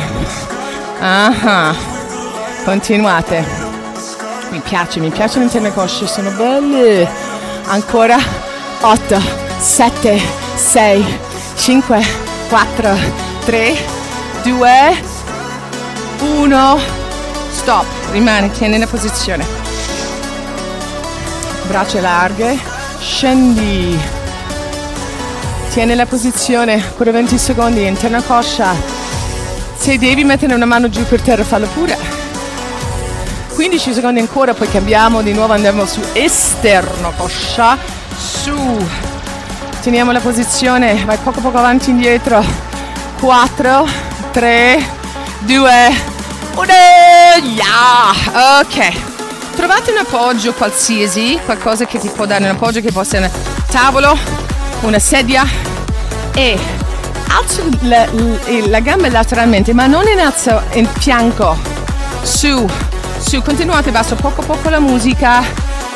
Speaker 1: continuate, mi piace l'interno cosce, sono belle, ancora, 8, 7, 6, 5, 4, 3, 2, 1, stop, rimani, tieni la posizione, braccia larghe, scendi, tieni la posizione, ancora 20 secondi, interna coscia, se devi mettere una mano giù per terra fallo pure, 15 secondi ancora, poi cambiamo, di nuovo andiamo su esterno coscia, su, teniamo la posizione, vai poco avanti e indietro, 4, 3, 2, 1, yeah! Ok, trovate un appoggio qualsiasi, qualcosa che ti può dare un appoggio che può essere un tavolo, una sedia e alzo la gamba lateralmente, ma non in alto, in fianco, su, continuate, basso poco la musica,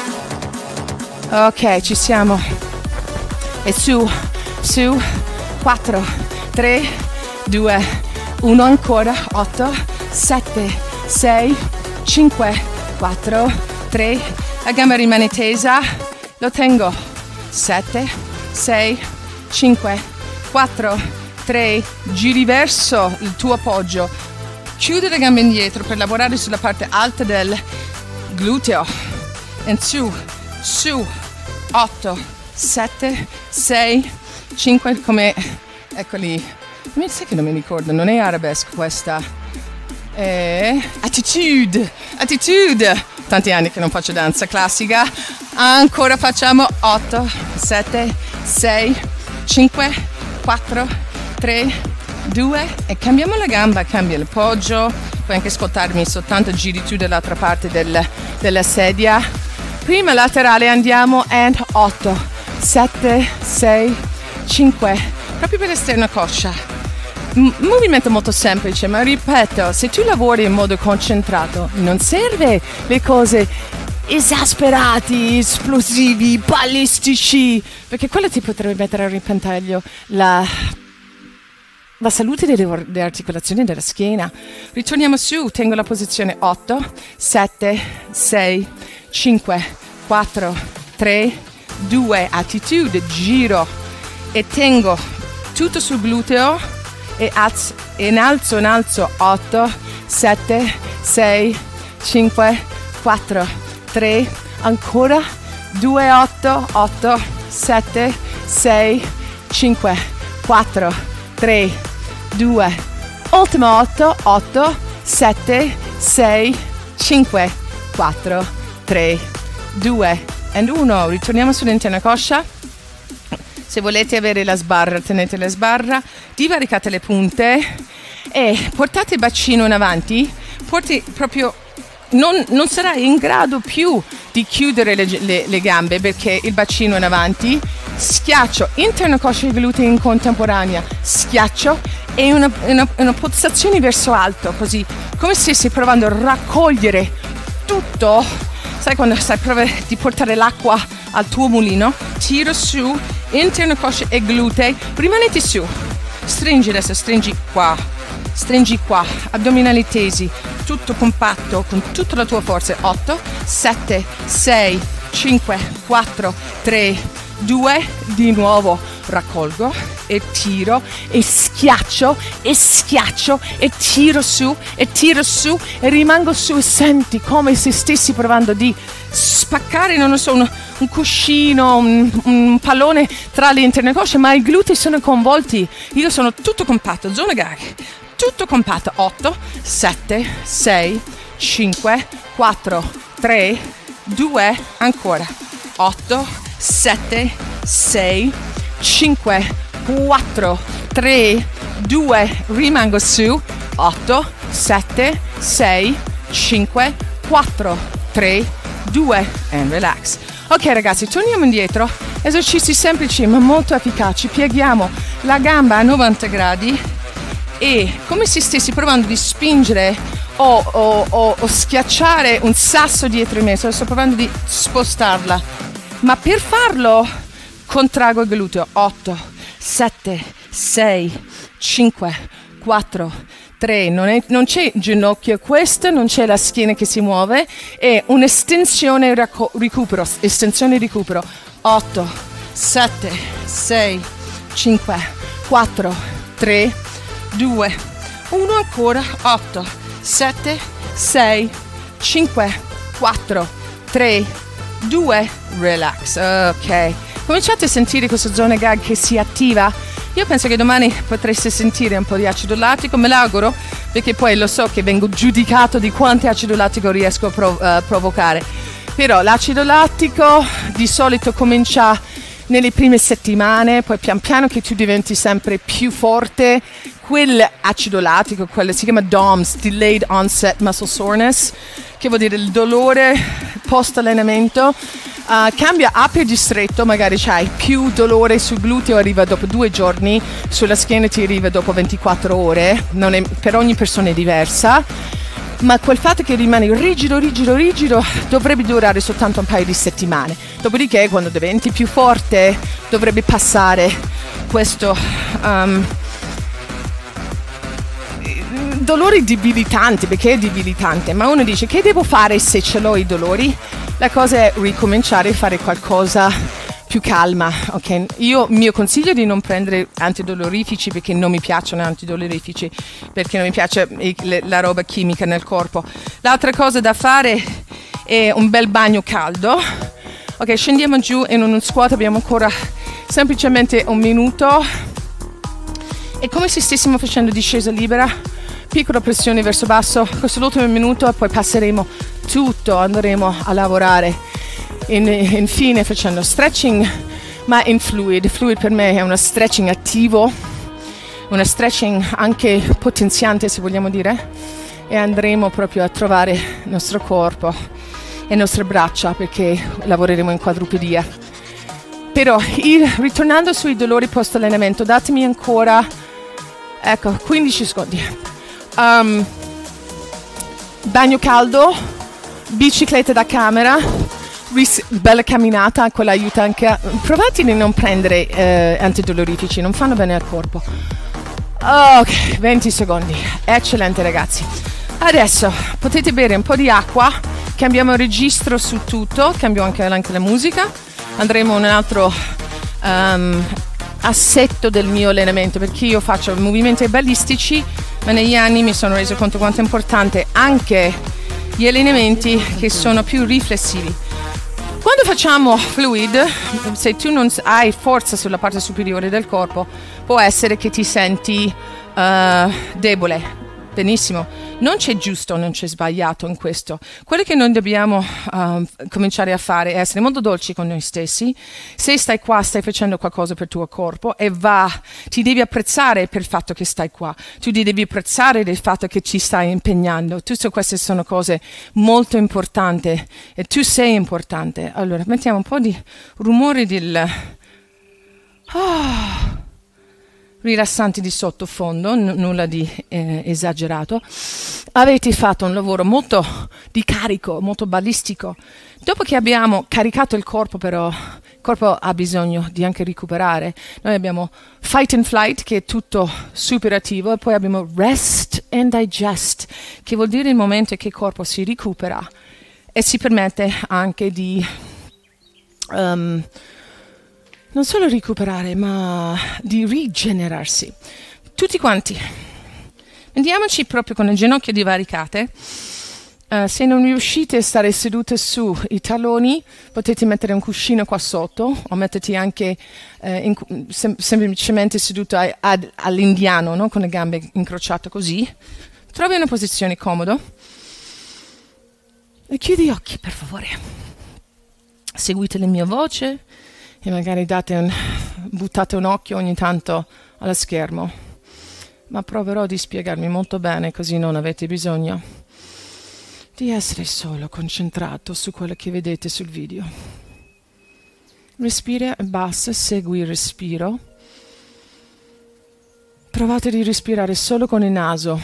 Speaker 1: ok, ci siamo. E su, 4, 3, 2, 1 ancora, 8, 7, 6, 5, 4, 3, la gamba rimane tesa, lo tengo, 7, 6, 5, 4, 3, giri verso il tuo appoggio, chiudi le gambe indietro per lavorare sulla parte alta del gluteo, e su, 8, 7, 6, 5, come, eccoli, mi sa che non mi ricordo, non è arabesque questa, attitude, tanti anni che non faccio danza classica, ancora facciamo 8, 7, 6, 5, 4, 3, 2 e cambiamo la gamba, cambia l'appoggio, puoi anche scottarmi soltanto, giri tu dall'altra parte della sedia, prima laterale andiamo, and 8, 7, 6, 5, proprio per l'esterno coscia. Movimento molto semplice, ma ripeto, se tu lavori in modo concentrato, non serve le cose esasperati, esplosivi, balistici, perché quello ti potrebbe mettere a repentaglio la salute delle articolazioni della schiena. Ritorniamo su, tengo la posizione 8, 7, 6, 5, 4, 3, 2, attitude, giro e tengo tutto sul gluteo e in alzo, 8, 7, 6, 5, 4, 3, ancora, 2, 8, 7, 6, 5, 4, 3, 2, ultimo 8, 7, 6, 5, 4, 3, 2, and 1, ritorniamo sull'interna coscia, se volete avere la sbarra tenete la sbarra, divaricate le punte e portate il bacino in avanti, porti proprio, non sarai in grado più di chiudere le gambe perché il bacino in avanti, schiaccio, interna coscia e glutei in contemporanea, schiaccio e una posazione verso alto, così, come se stai provando a raccogliere tutto. Sai quando stai provando di portare l'acqua al tuo mulino? Tiro su, interno coscia e glutei, rimanete su. Stringi adesso, stringi qua, addominali tesi, tutto compatto con tutta la tua forza. 8, 7, 6, 5, 4, 3, 2, di nuovo raccolgo e tiro e schiaccio e schiaccio e tiro su e rimango su e senti come se stessi provando di spaccare, non lo so, un cuscino, un pallone tra le intercosce, ma i glutei sono coinvolti. Io sono tutto compatto, zona gag, tutto compatto. 8, 7, 6, 5, 4, 3, 2, ancora. 8, 7, 6, 5, 4, 3, 2, rimango su. 8, 7, 6, 5, 4, 3, 2 and relax. Ok ragazzi, torniamo indietro. Esercizi semplici ma molto efficaci. Pieghiamo la gamba a 90 gradi e come se stessi provando di spingere o schiacciare un sasso dietro di me. Sto provando di spostarla, ma per farlo contraggo il gluteo. 8, 7, 6, 5, 4, 3, non c'è ginocchio, questo non c'è la schiena che si muove, è un'estensione recupero, estensione recupero. 8, 7, 6, 5, 4, 3, 2, 1 ancora. 8, 7, 6, 5, 4, 3, 2, relax. Ok, cominciate a sentire questa zona gag che si attiva. Io penso che domani potreste sentire un po' di acido lattico, me l'auguro, perché poi lo so che vengo giudicato di quanto acido lattico riesco a provocare. Però l'acido lattico di solito comincia nelle prime settimane, poi pian piano che tu diventi sempre più forte, quell'acido lattico, quello si chiama DOMS, Delayed Onset Muscle Soreness, che vuol dire il dolore post allenamento. Cambia a più distretto, magari c'hai più dolore sul gluteo, arriva dopo 2 giorni, sulla schiena ti arriva dopo 24 ore, per ogni persona è diversa, ma quel fatto che rimani rigido dovrebbe durare soltanto un paio di settimane. Dopodiché quando diventi più forte dovrebbe passare questo dolore debilitante, perché è debilitante, ma uno dice: che devo fare se ce l'ho i dolori? La cosa è ricominciare a fare qualcosa più calma, ok? Mio consiglio è di non prendere antidolorifici, perché non mi piacciono antidolorifici, perché non mi piace la roba chimica nel corpo. L'altra cosa da fare è un bel bagno caldo. Ok, scendiamo giù in uno squat, abbiamo ancora semplicemente 1 minuto. È come se stessimo facendo discesa libera, piccola pressione verso basso, questo è l'ultimo minuto e poi passeremo tutto, andremo a lavorare infine facendo stretching, ma in fluid. Fluid per me è uno stretching attivo, uno stretching anche potenziante, se vogliamo dire, e andremo proprio a trovare il nostro corpo e le nostre braccia, perché lavoreremo in quadrupedia. Però ritornando sui dolori post allenamento, datemi ancora 15 secondi. Bagno caldo, bicicletta da camera, bella camminata, quella aiuta anche provate di non prendere antidolorifici, non fanno bene al corpo. Ok, 20 secondi, eccellente ragazzi. Adesso potete bere un po' di acqua, cambiamo registro su tutto, cambio anche la musica, andremo a un altro assetto del mio allenamento, perché io faccio movimenti balistici, ma negli anni mi sono reso conto quanto è importante anche gli allenamenti che sono più riflessivi. Quando facciamo fluid, se tu non hai forza sulla parte superiore del corpo, può essere che ti senti debole. Benissimo, non c'è giusto, non c'è sbagliato in questo. Quello che noi dobbiamo cominciare a fare è essere molto dolci con noi stessi. Se stai qua, stai facendo qualcosa per il tuo corpo e ti devi apprezzare per il fatto che stai qua. Tu ti devi apprezzare del fatto che ci stai impegnando. Tutte queste sono cose molto importanti e tu sei importante. Allora, mettiamo un po' di rumore rilassanti di sottofondo, nulla di esagerato. Avete fatto un lavoro molto di carico, molto balistico. Dopo che abbiamo caricato il corpo, però, il corpo ha bisogno di anche recuperare. Noi abbiamo fight and flight, che è tutto superativo, e poi abbiamo rest and digest, che vuol dire il momento in che il corpo si recupera e si permette anche di non solo recuperare, ma di rigenerarsi. Tutti quanti. Andiamoci proprio con le ginocchia divaricate. Se non riuscite a stare sedute sui talloni, potete mettere un cuscino qua sotto o metterti anche semplicemente seduto all'indiano, no? Con le gambe incrociate così. Trovi una posizione comoda e chiudi gli occhi, per favore. Seguite la mia voce e magari buttate un occhio ogni tanto allo schermo, ma proverò di spiegarmi molto bene, così non avete bisogno di essere solo concentrato su quello che vedete sul video. Respira e basta, segui il respiro. Provate di respirare solo con il naso.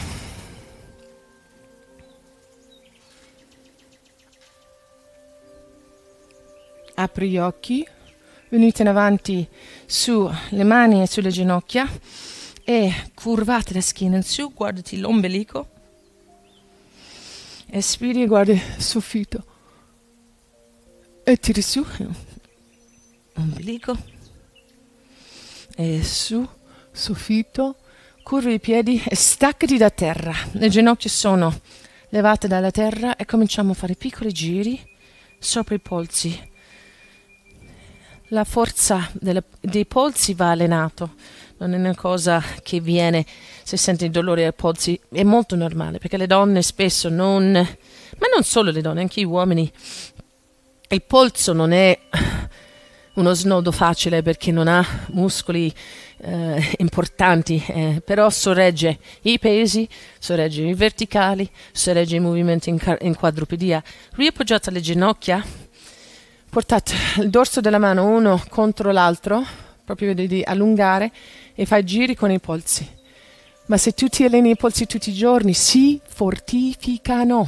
Speaker 1: Apri gli occhi, venite in avanti sulle mani e sulle ginocchia e curvate la schiena in su, guardati l'ombelico. Espiri e guardi il soffitto e tiri su, ombelico e su, soffitto, curvi i piedi e staccati da terra. Le ginocchia sono levate dalla terra e cominciamo a fare piccoli giri sopra i polsi. La forza dei polsi va allenato, non è una cosa che viene se senti il dolore ai polsi, è molto normale, perché le donne spesso ma non solo le donne, anche gli uomini, il polso non è uno snodo facile perché non ha muscoli importanti, però sorregge i pesi, sorregge i verticali, sorregge i movimenti in quadrupedia. Riappoggiate le ginocchia, portate il dorso della mano uno contro l'altro, proprio di allungare e fai giri con i polsi. Ma se tu ti alleni i polsi tutti i giorni, si fortificano.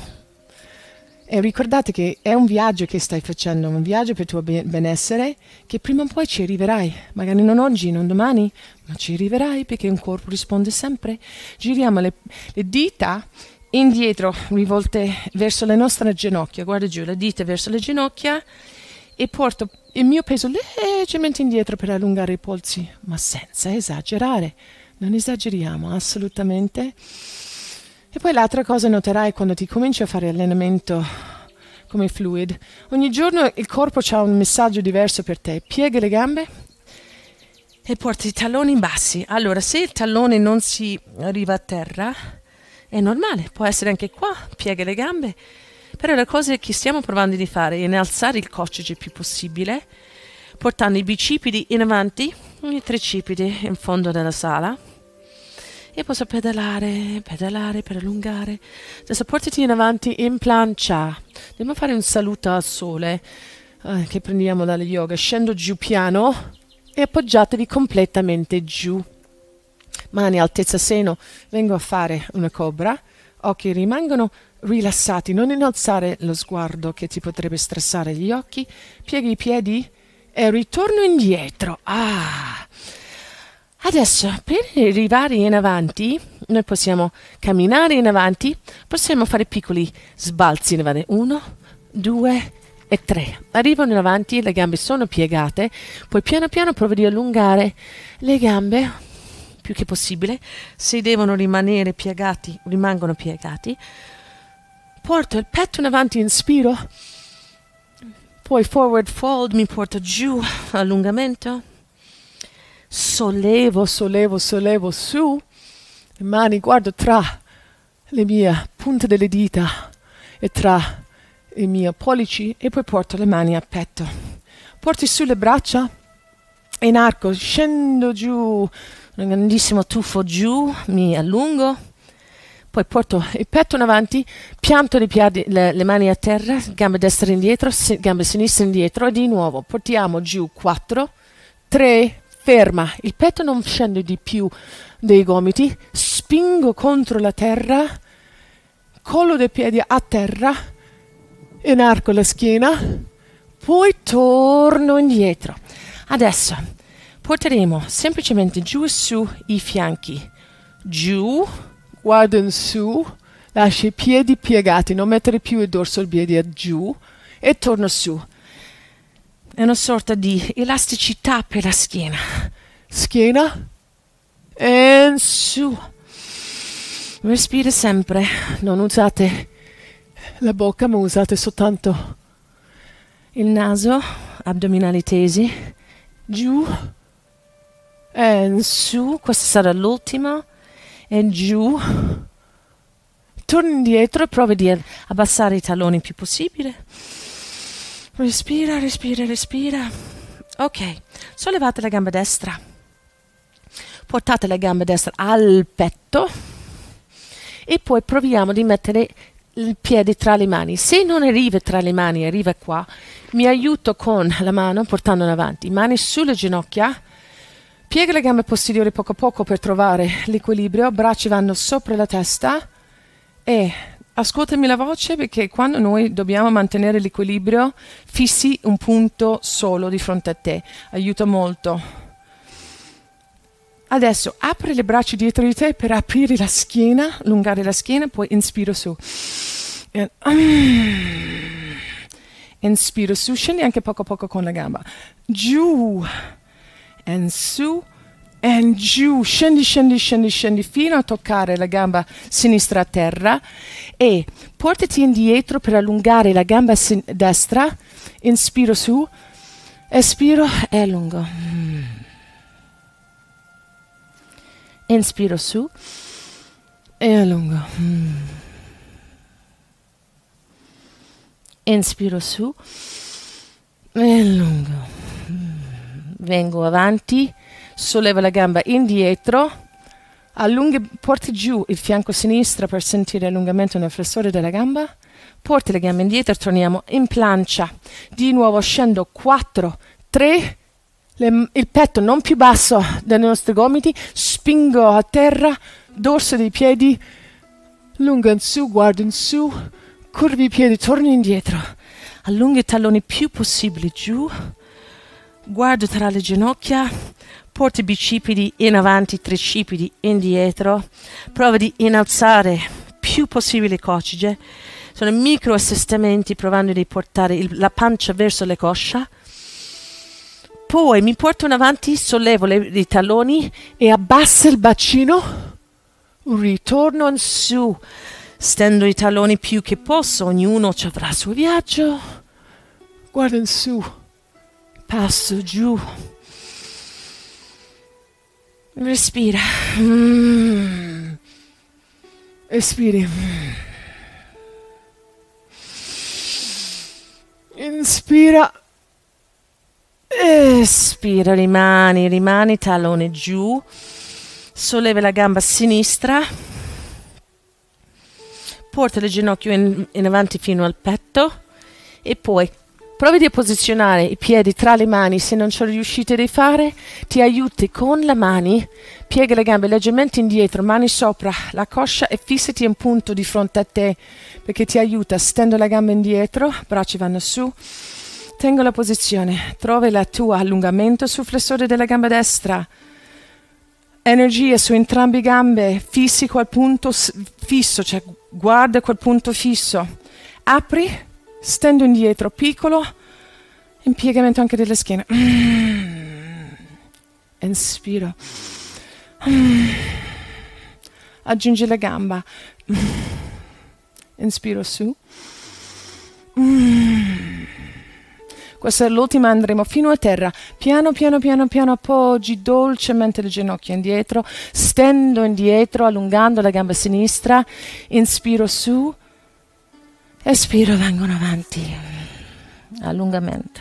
Speaker 1: E ricordate che è un viaggio che stai facendo, un viaggio per il tuo benessere, che prima o poi ci arriverai. Magari non oggi, non domani, ma ci arriverai perché un corpo risponde sempre. Giriamo le dita indietro, rivolte verso le nostre ginocchia. Guarda giù, le dita verso le ginocchia e porto il mio peso leggermente indietro per allungare i polsi, ma senza esagerare. Non esageriamo assolutamente. E poi l'altra cosa noterai quando ti cominci a fare allenamento come fluid, ogni giorno il corpo ha un messaggio diverso per te. Piega le gambe e porti i talloni bassi. Allora, se il tallone non si arriva a terra, è normale, può essere anche qua, piega le gambe. Però la cosa che stiamo provando di fare è innalzare il coccige il più possibile, portando i bicipiti in avanti, i tricipiti in fondo della sala. E posso pedalare per allungare. Adesso portati in avanti in plancia. Andiamo a fare un saluto al sole che prendiamo dalle yoga. Scendo giù piano e appoggiatevi completamente giù. Mani altezza seno. Vengo a fare una cobra. Occhi rimangono rilassati. Non innalzare lo sguardo che ti potrebbe stressare gli occhi. Pieghi i piedi e ritorno indietro. Adesso, per arrivare in avanti, noi possiamo camminare in avanti, possiamo fare piccoli sbalzi in avanti. 1, 2 e 3. Arrivano in avanti, le gambe sono piegate, poi piano piano provo di allungare le gambe più che possibile. Se devono rimanere piegati, rimangono piegati. Porto il petto in avanti, inspiro, poi forward fold, mi porto giù, allungamento. Sollevo su, le mani guardo tra le mie punte delle dita e tra i miei pollici e poi porto le mani a petto. Porti su le braccia in arco, scendo giù, un grandissimo tuffo giù, mi allungo, poi porto il petto in avanti, pianto le mani a terra, gambe destra indietro, gambe sinistra indietro e di nuovo portiamo giù 4, 3, ferma, il petto non scende di più dei gomiti, spingo contro la terra, collo dei piedi a terra, inarco la schiena, poi torno indietro. Adesso porteremo semplicemente giù e su i fianchi, giù, guardo in su, lascio i piedi piegati, non mettere più il dorso del piede giù e torno su. è una sorta di elasticità per la schiena.
Speaker 2: Schiena e su.
Speaker 1: Respira sempre.
Speaker 2: Non usate la bocca, ma usate soltanto
Speaker 1: il naso, addominali tesi.
Speaker 2: Giù e
Speaker 1: su. Questa sarà l'ultima. E giù.
Speaker 2: Torni indietro e
Speaker 1: provi di abbassare i talloni il più possibile.
Speaker 2: Respira, respira, respira.
Speaker 1: Ok, sollevate la gamba destra. Portate la gamba destra al petto e poi proviamo di mettere il piede tra le mani. Se non arriva tra le mani, arriva qua, mi aiuto con la mano portandola avanti, mani sulle ginocchia. Piega le gambe posteriori poco a poco per trovare l'equilibrio, braccia vanno sopra la testa e ascoltami la voce perché quando noi dobbiamo mantenere l'equilibrio fissi un punto solo di fronte a te, aiuta molto. Adesso apri le braccia dietro di te per aprire la schiena, allungare la schiena, poi inspiro su. Inspiro su, scendi anche poco a poco con la gamba. Giù. E su e giù, scendi, scendi, scendi, scendi fino a toccare la gamba sinistra a terra e portati indietro per allungare la gamba destra. Inspiro su, espiro e allungo. Inspiro su e allungo. Inspiro su e allungo. Vengo avanti, sollevo la gamba indietro, porti giù il fianco sinistro per sentire l'allungamento nel flessore della gamba, porti le gambe indietro, torniamo in plancia, di nuovo scendo 4, 3, il petto non più basso dai nostri gomiti, spingo a terra, dorso dei piedi, lungo in su, guardo in su, curvi i piedi, torni indietro, allungo i talloni più possibile giù, guardo tra le ginocchia, porti i bicipiti in avanti, tricipiti indietro, prova di innalzare più possibile le coccige, sono micro assestamenti provando di portare la pancia verso le coscia, poi mi porto in avanti, sollevo i talloni
Speaker 2: e abbassa il bacino,
Speaker 1: ritorno in su, stendo i talloni più che posso, ognuno ci avrà il suo viaggio,
Speaker 2: guarda in su.
Speaker 1: Passo giù. Respira.
Speaker 2: Espiri. Inspira.
Speaker 1: Espira, rimani, tallone giù. Solleva la gamba sinistra. Porta le ginocchia in avanti fino al petto. E poi provi a posizionare i piedi tra le mani, se non ce lo riuscite a fare, ti aiuti con le mani, piega le gambe leggermente indietro, mani sopra la coscia e fissati un punto di fronte a te, perché ti aiuta, stendo le gambe indietro, braccia vanno su, tengo la posizione, trovi il tuo allungamento sul flessore della gamba destra, energia su entrambe le gambe, fissi quel punto fisso, cioè guarda quel punto fisso, apri, stendo indietro, piccolo, impiegamento anche della schiena. Inspiro. Aggiungi la gamba. Inspiro su. Questa è l'ultima, andremo fino a terra. Piano, piano, piano, piano, appoggi dolcemente le ginocchia indietro. Stendo indietro, allungando la gamba sinistra. Inspiro su. Espiro, vengono avanti, allungamento.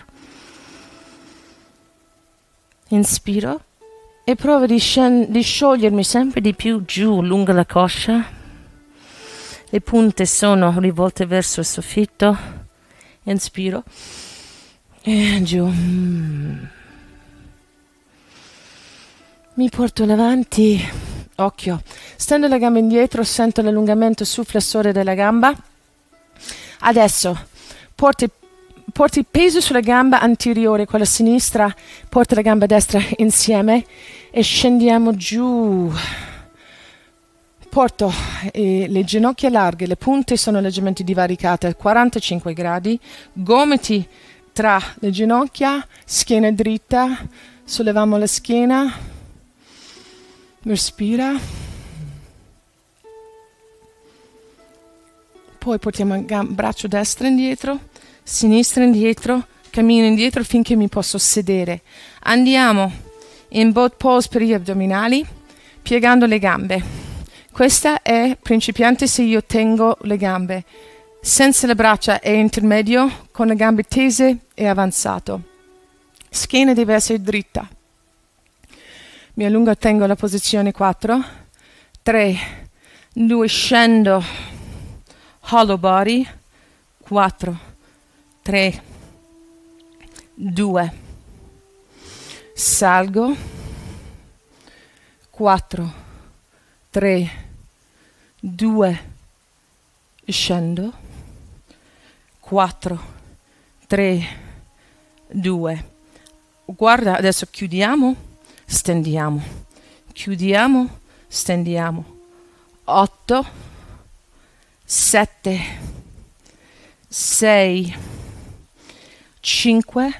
Speaker 1: Inspiro e provo di sciogliermi sempre di più giù lungo la coscia. Le punte sono rivolte verso il soffitto. Inspiro e giù. Mi porto in avanti, occhio. Stendo le gambe indietro, sento l'allungamento sul flessore della gamba. Adesso porti il peso sulla gamba anteriore, quella sinistra, porta la gamba destra insieme e scendiamo giù. Porto le ginocchia larghe, le punte sono leggermente divaricate, 45 gradi, gomiti
Speaker 2: tra le ginocchia, schiena dritta, solleviamo la schiena, respira, poi portiamo il braccio destro indietro, sinistra indietro, cammino indietro finché mi posso sedere. Andiamo in boat pose per gli addominali, piegando le gambe. Questa è principiante se io tengo le gambe. Senza le braccia è intermedio, con le gambe tese e avanzato. Schiena deve essere dritta. Mi allungo e tengo la posizione 4, 3, 2, scendo, hollow body, 4, 3, 2, salgo, 4, 3, 2, scendo, 4, 3, 2. Guarda, adesso chiudiamo, stendiamo, chiudiamo, stendiamo. 8, 7, 6, 5,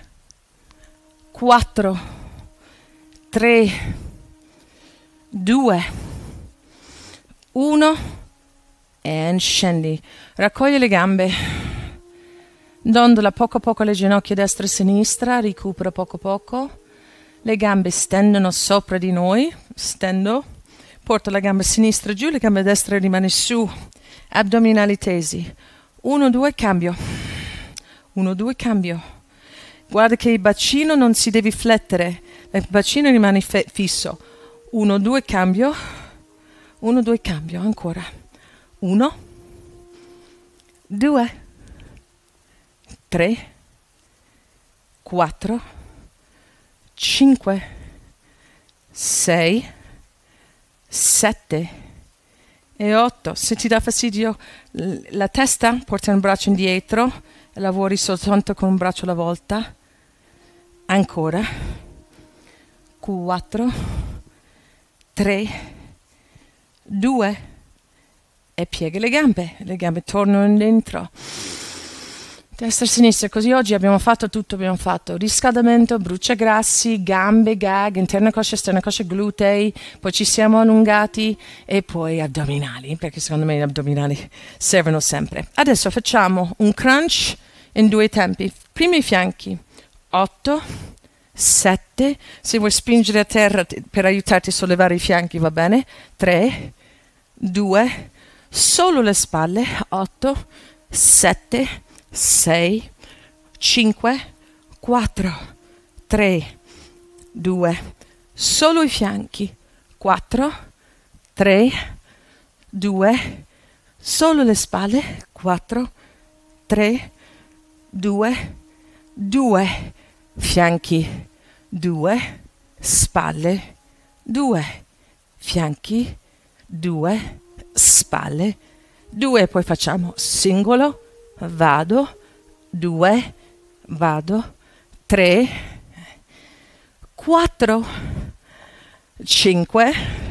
Speaker 2: 4, 3, 2, 1 e scendi. Raccogli le gambe, dondola poco a poco le ginocchia destra e sinistra, recupera poco a poco. Le gambe stendono sopra di noi, stendo, porto la gamba sinistra giù, le gambe destra rimane su, addominali tesi. 1, 2, cambio. 1, 2, cambio. Guarda che il bacino non si deve flettere, il bacino rimane fisso. 1, 2, cambio. 1, 2, cambio, ancora. 1, 2, 3, 4, 5, 6, 7 e 8. Se ti dà fastidio la testa, porta un braccio indietro e lavori soltanto con un braccio alla volta. Ancora. 4, 3, 2 e piega le gambe tornano dentro. Destra e sinistra, così oggi abbiamo fatto tutto, abbiamo fatto riscaldamento, bruciagrassi, gambe, gag, interna coscia, esterna coscia, glutei, poi ci siamo allungati e poi addominali, perché secondo me gli addominali servono sempre. Adesso facciamo un crunch in 2 tempi. Primi fianchi, 8, 7, se vuoi spingere a terra per aiutarti a sollevare i fianchi va bene, 3, 2, solo le spalle, 8, 7, 6, 5, 4, 3, 2, solo i fianchi, 4, 3, 2, solo le spalle, 4, 3, 2, 2, fianchi, 2, spalle, 2, fianchi, 2, spalle, 2, poi facciamo singolo, vado, 2, vado, 3, 4, 5,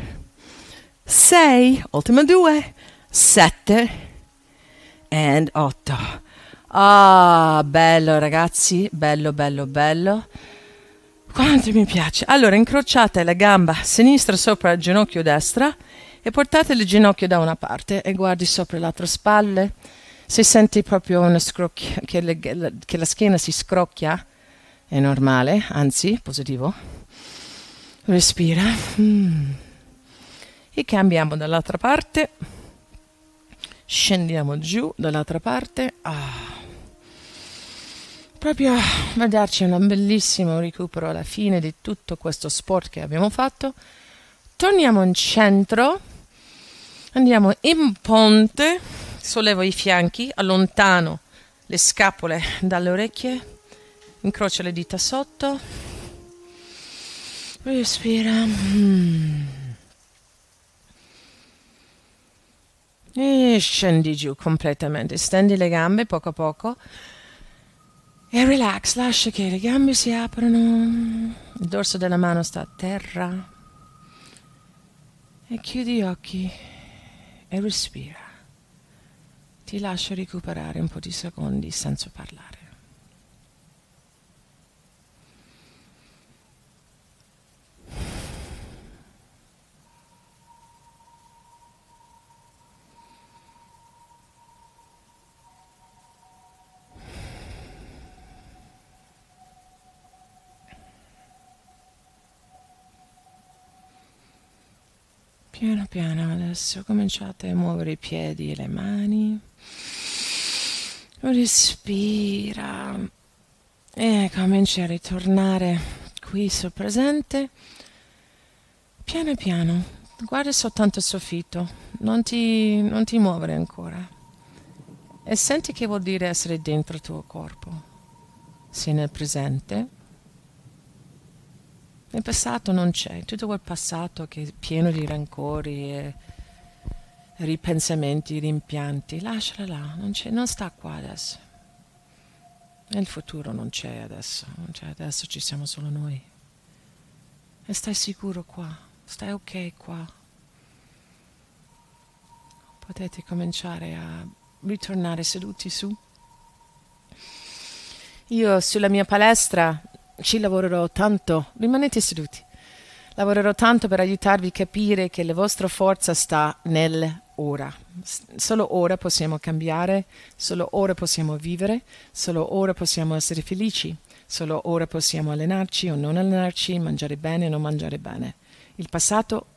Speaker 2: 6, ultimo 2, 7 e 8. Ah, bello ragazzi, bello, bello, bello. Quanto mi piace. Allora, incrociate la gamba sinistra sopra il ginocchio destra e portate il ginocchio da una parte e guardi sopra l'altra spalle. Se senti proprio una scrocchia, che la schiena si scrocchia, è normale, anzi, positivo. Respira. E cambiamo dall'altra parte. Scendiamo giù dall'altra parte. Proprio a darci un bellissimo recupero alla fine di tutto questo sport che abbiamo fatto. Torniamo in centro. Andiamo in ponte. Sollevo i fianchi, allontano le scapole dalle orecchie, incrocio le dita sotto, respira e scendi giù completamente, stendi le gambe poco a poco e relax, lascia che le gambe si aprono, il dorso della mano sta a terra e chiudi gli occhi e respira. Ti lascio recuperare un po' di secondi senza parlare. Piano piano adesso cominciate a muovere i piedi e le mani. Respira e cominci a ritornare qui sul presente. Piano piano, guarda soltanto il soffitto, non ti muovere ancora. E senti che vuol dire essere dentro il tuo corpo. Sei nel presente. Il passato non c'è, tutto quel passato che è pieno di rancori e ripensamenti, rimpianti, lasciala là, non sta qua adesso. E il futuro non c'è adesso, adesso ci siamo solo noi. E stai sicuro qua, stai ok qua. Potete cominciare a ritornare seduti su. Io sulla mia palestra ci lavorerò tanto, rimanete seduti. Lavorerò tanto per aiutarvi a capire che la vostra forza sta nel ora. Solo ora possiamo cambiare, solo ora possiamo vivere, solo ora possiamo essere felici, solo ora possiamo allenarci o non allenarci, mangiare bene o non mangiare bene. Il passato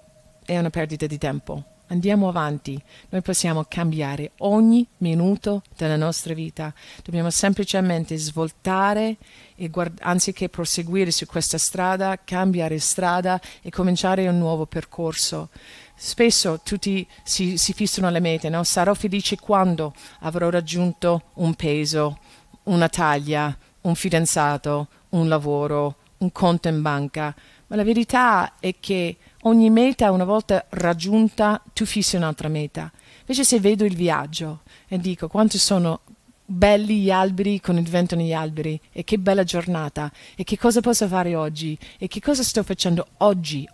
Speaker 2: è una perdita di tempo. Andiamo avanti, noi possiamo cambiare ogni minuto della nostra vita, dobbiamo semplicemente svoltare e anziché proseguire su questa strada, cambiare strada e cominciare un nuovo percorso. Spesso tutti si fissano le mete, no? Sarò felice quando avrò raggiunto un peso, una taglia, un fidanzato, un lavoro, un conto in banca, ma la verità è che ogni meta una volta raggiunta tu fissi un'altra meta. Invece se vedo il viaggio e dico quanto sono belli gli alberi quando diventano gli alberi e che bella giornata e che cosa posso fare oggi e che cosa sto facendo oggi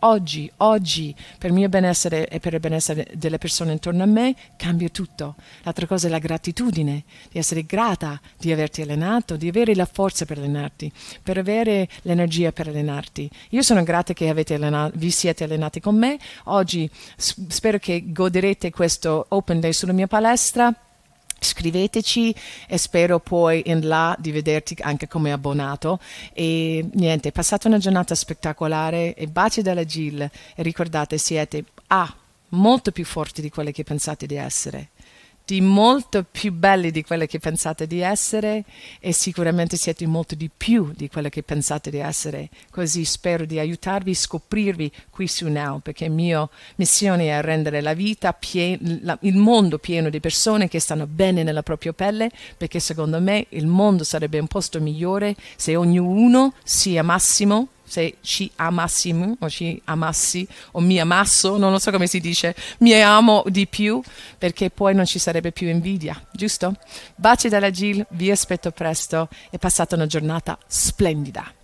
Speaker 2: per il mio benessere e per il benessere delle persone intorno a me, cambio tutto. L'altra cosa è la gratitudine, di essere grata di averti allenato, di avere la forza per allenarti, per avere l'energia per allenarti. Io sono grata che vi siete allenati con me. Oggi spero che goderete questo Open Day sulla mia palestra. Scriveteci e spero poi in là di vederti anche come abbonato e niente, passate una giornata spettacolare e baci dalla Jill e ricordate siete molto più forti di quelle che pensate di essere, di molto più belli di quelle che pensate di essere e sicuramente siete molto di più di quelle che pensate di essere. Così spero di aiutarvi a scoprirvi qui su Now, perché la mia missione è rendere la vita, il mondo pieno di persone che stanno bene nella propria pelle, perché secondo me il mondo sarebbe un posto migliore se ognuno sia massimo, se ci amassimo o ci amassi o mi amasso, non lo so come si dice, mi amo di più, perché poi non ci sarebbe più invidia, giusto? Baci dalla Jill, vi aspetto presto e passate una giornata splendida.